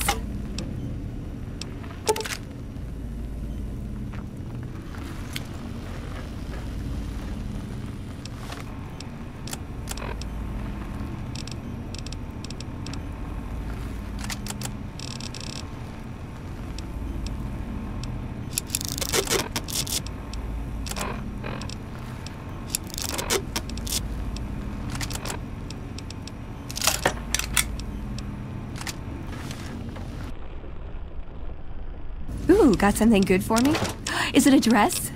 Ooh, got something good for me? Is it a dress?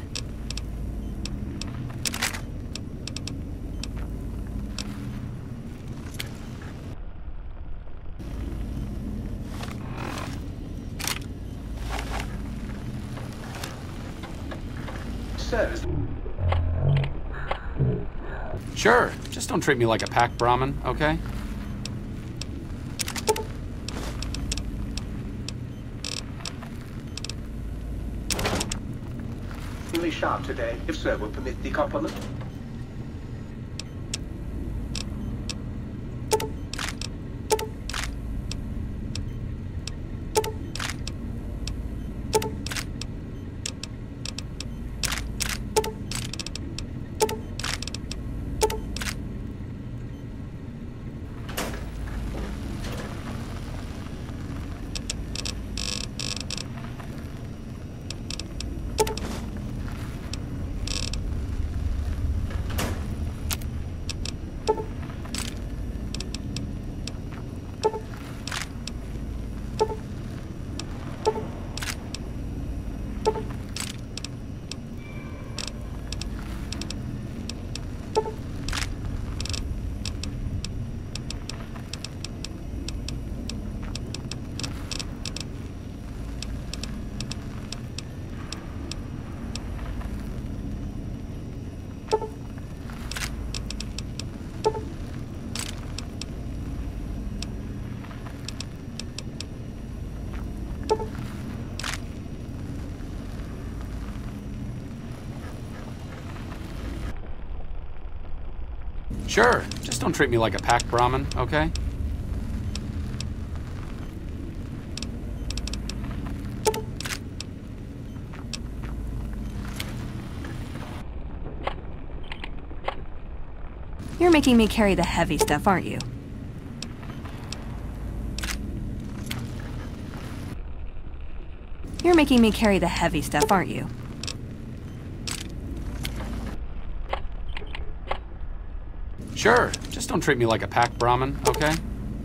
Sure, just don't treat me like a pack Brahmin, okay? Sharp today, if sir will permit the compliment. Sure, just don't treat me like a packed Brahmin, okay? You're making me carry the heavy stuff, aren't you? You're making me carry the heavy stuff, aren't you? Sure, just don't treat me like a packed Brahmin, okay?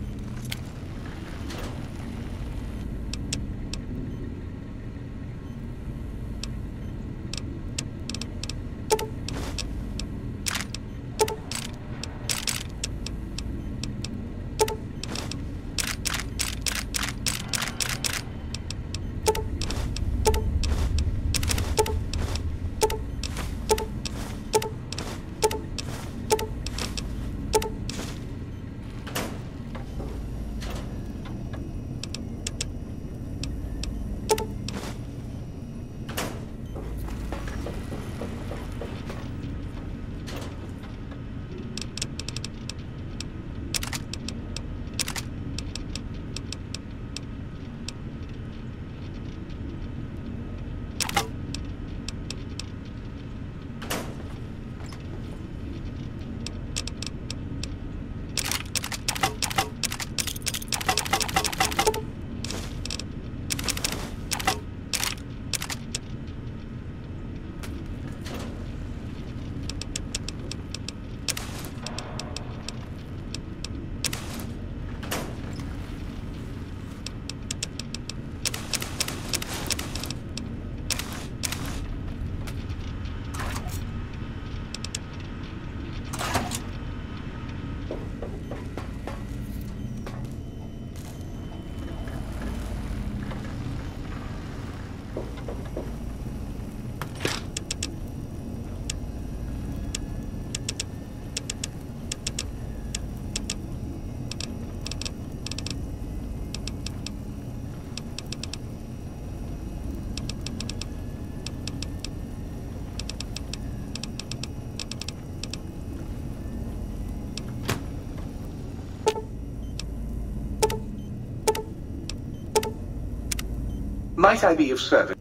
Might I be of service?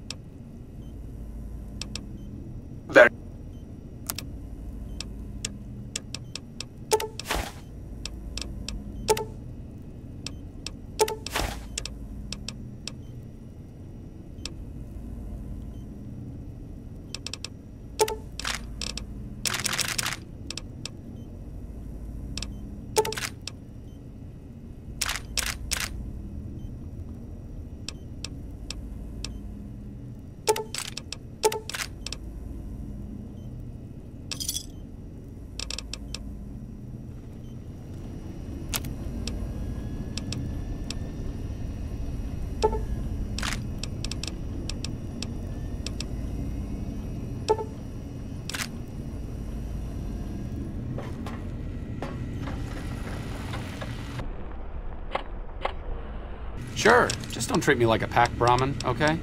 Very. Sure, just don't treat me like a packed Brahmin, okay?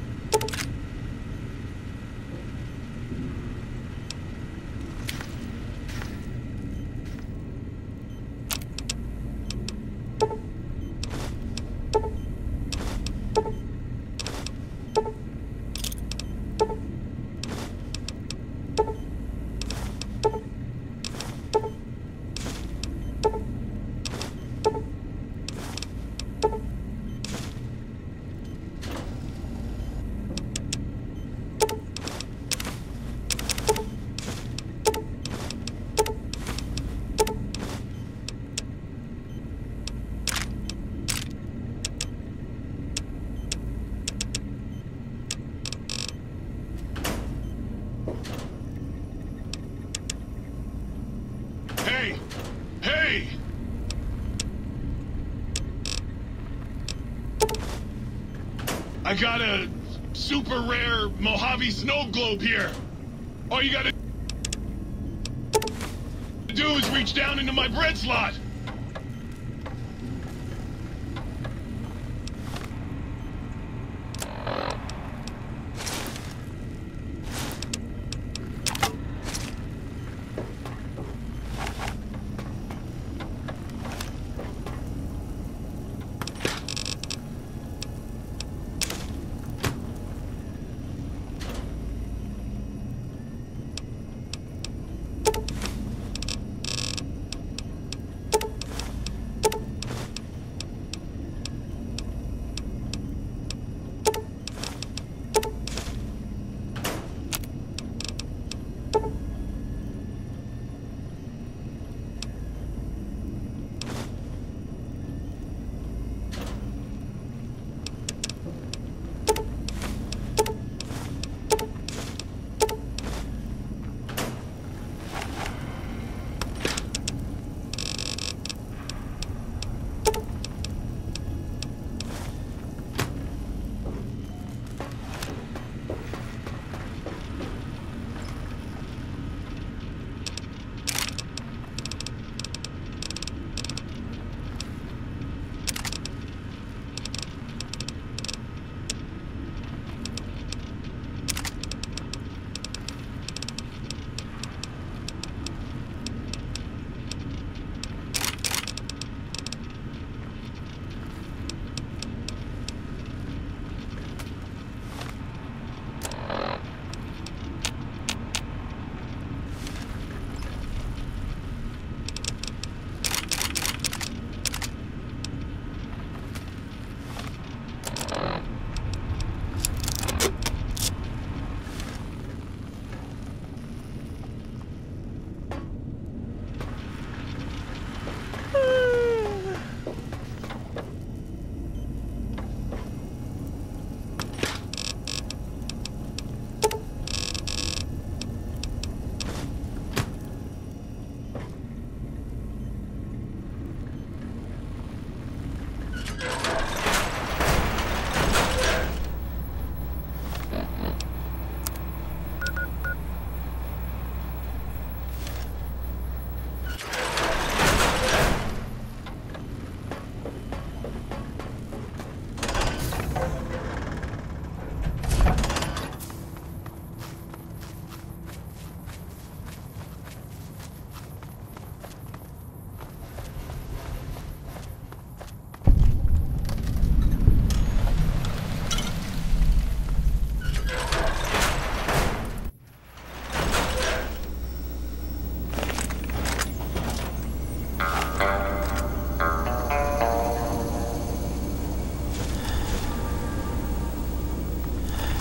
Hey! Hey! I got a super rare Mojave snow globe here. All you gotta do is reach down into my bread slot.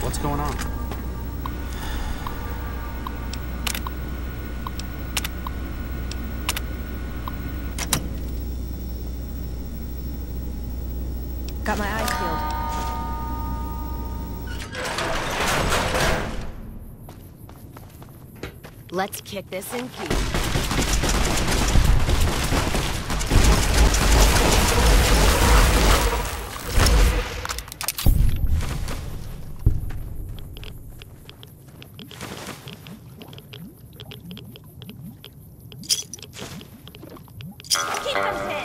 What's going on? Got my eyes peeled. Let's kick this in gear. Keep those hits!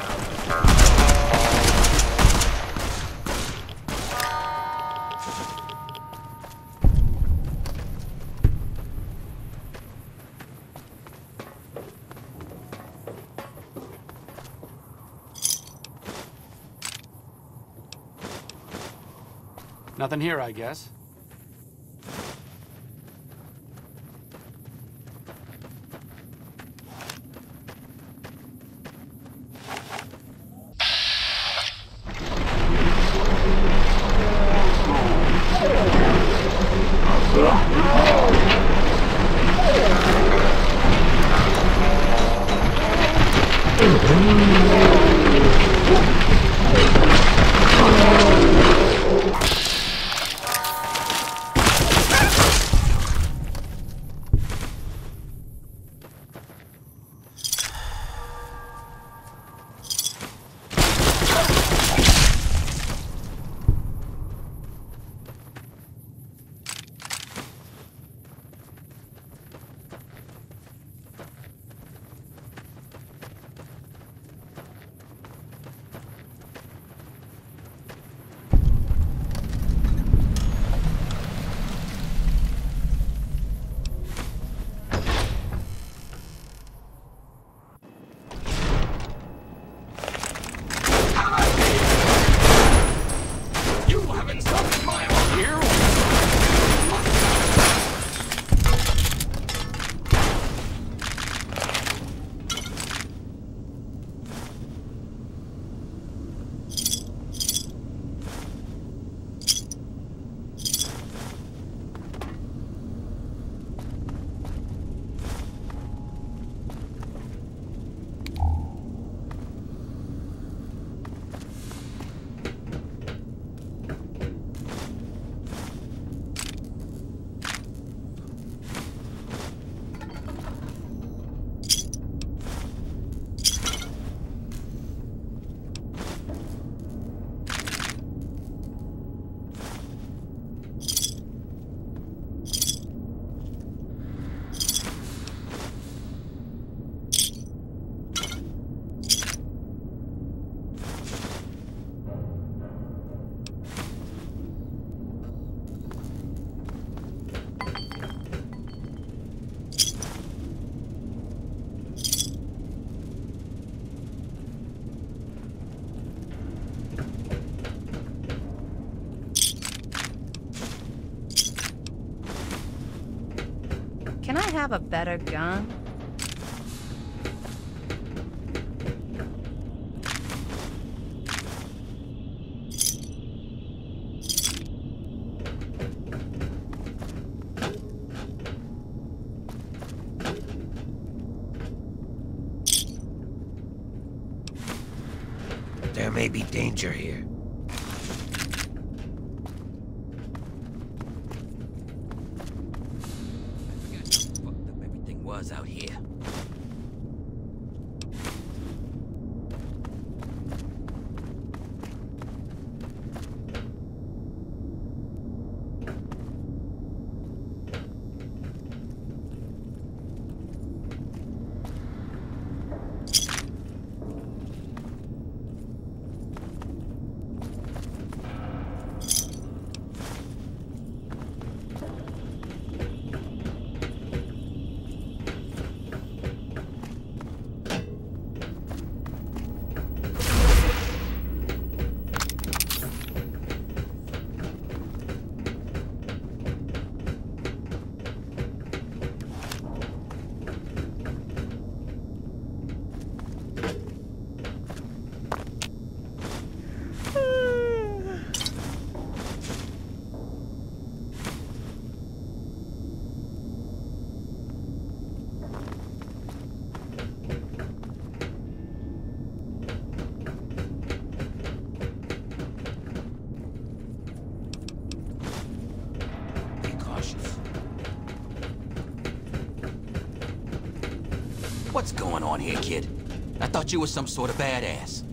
Nothing here, I guess. Can I have a better gun? There may be danger here. Was out here. What's going on here, kid? I thought you were some sort of badass.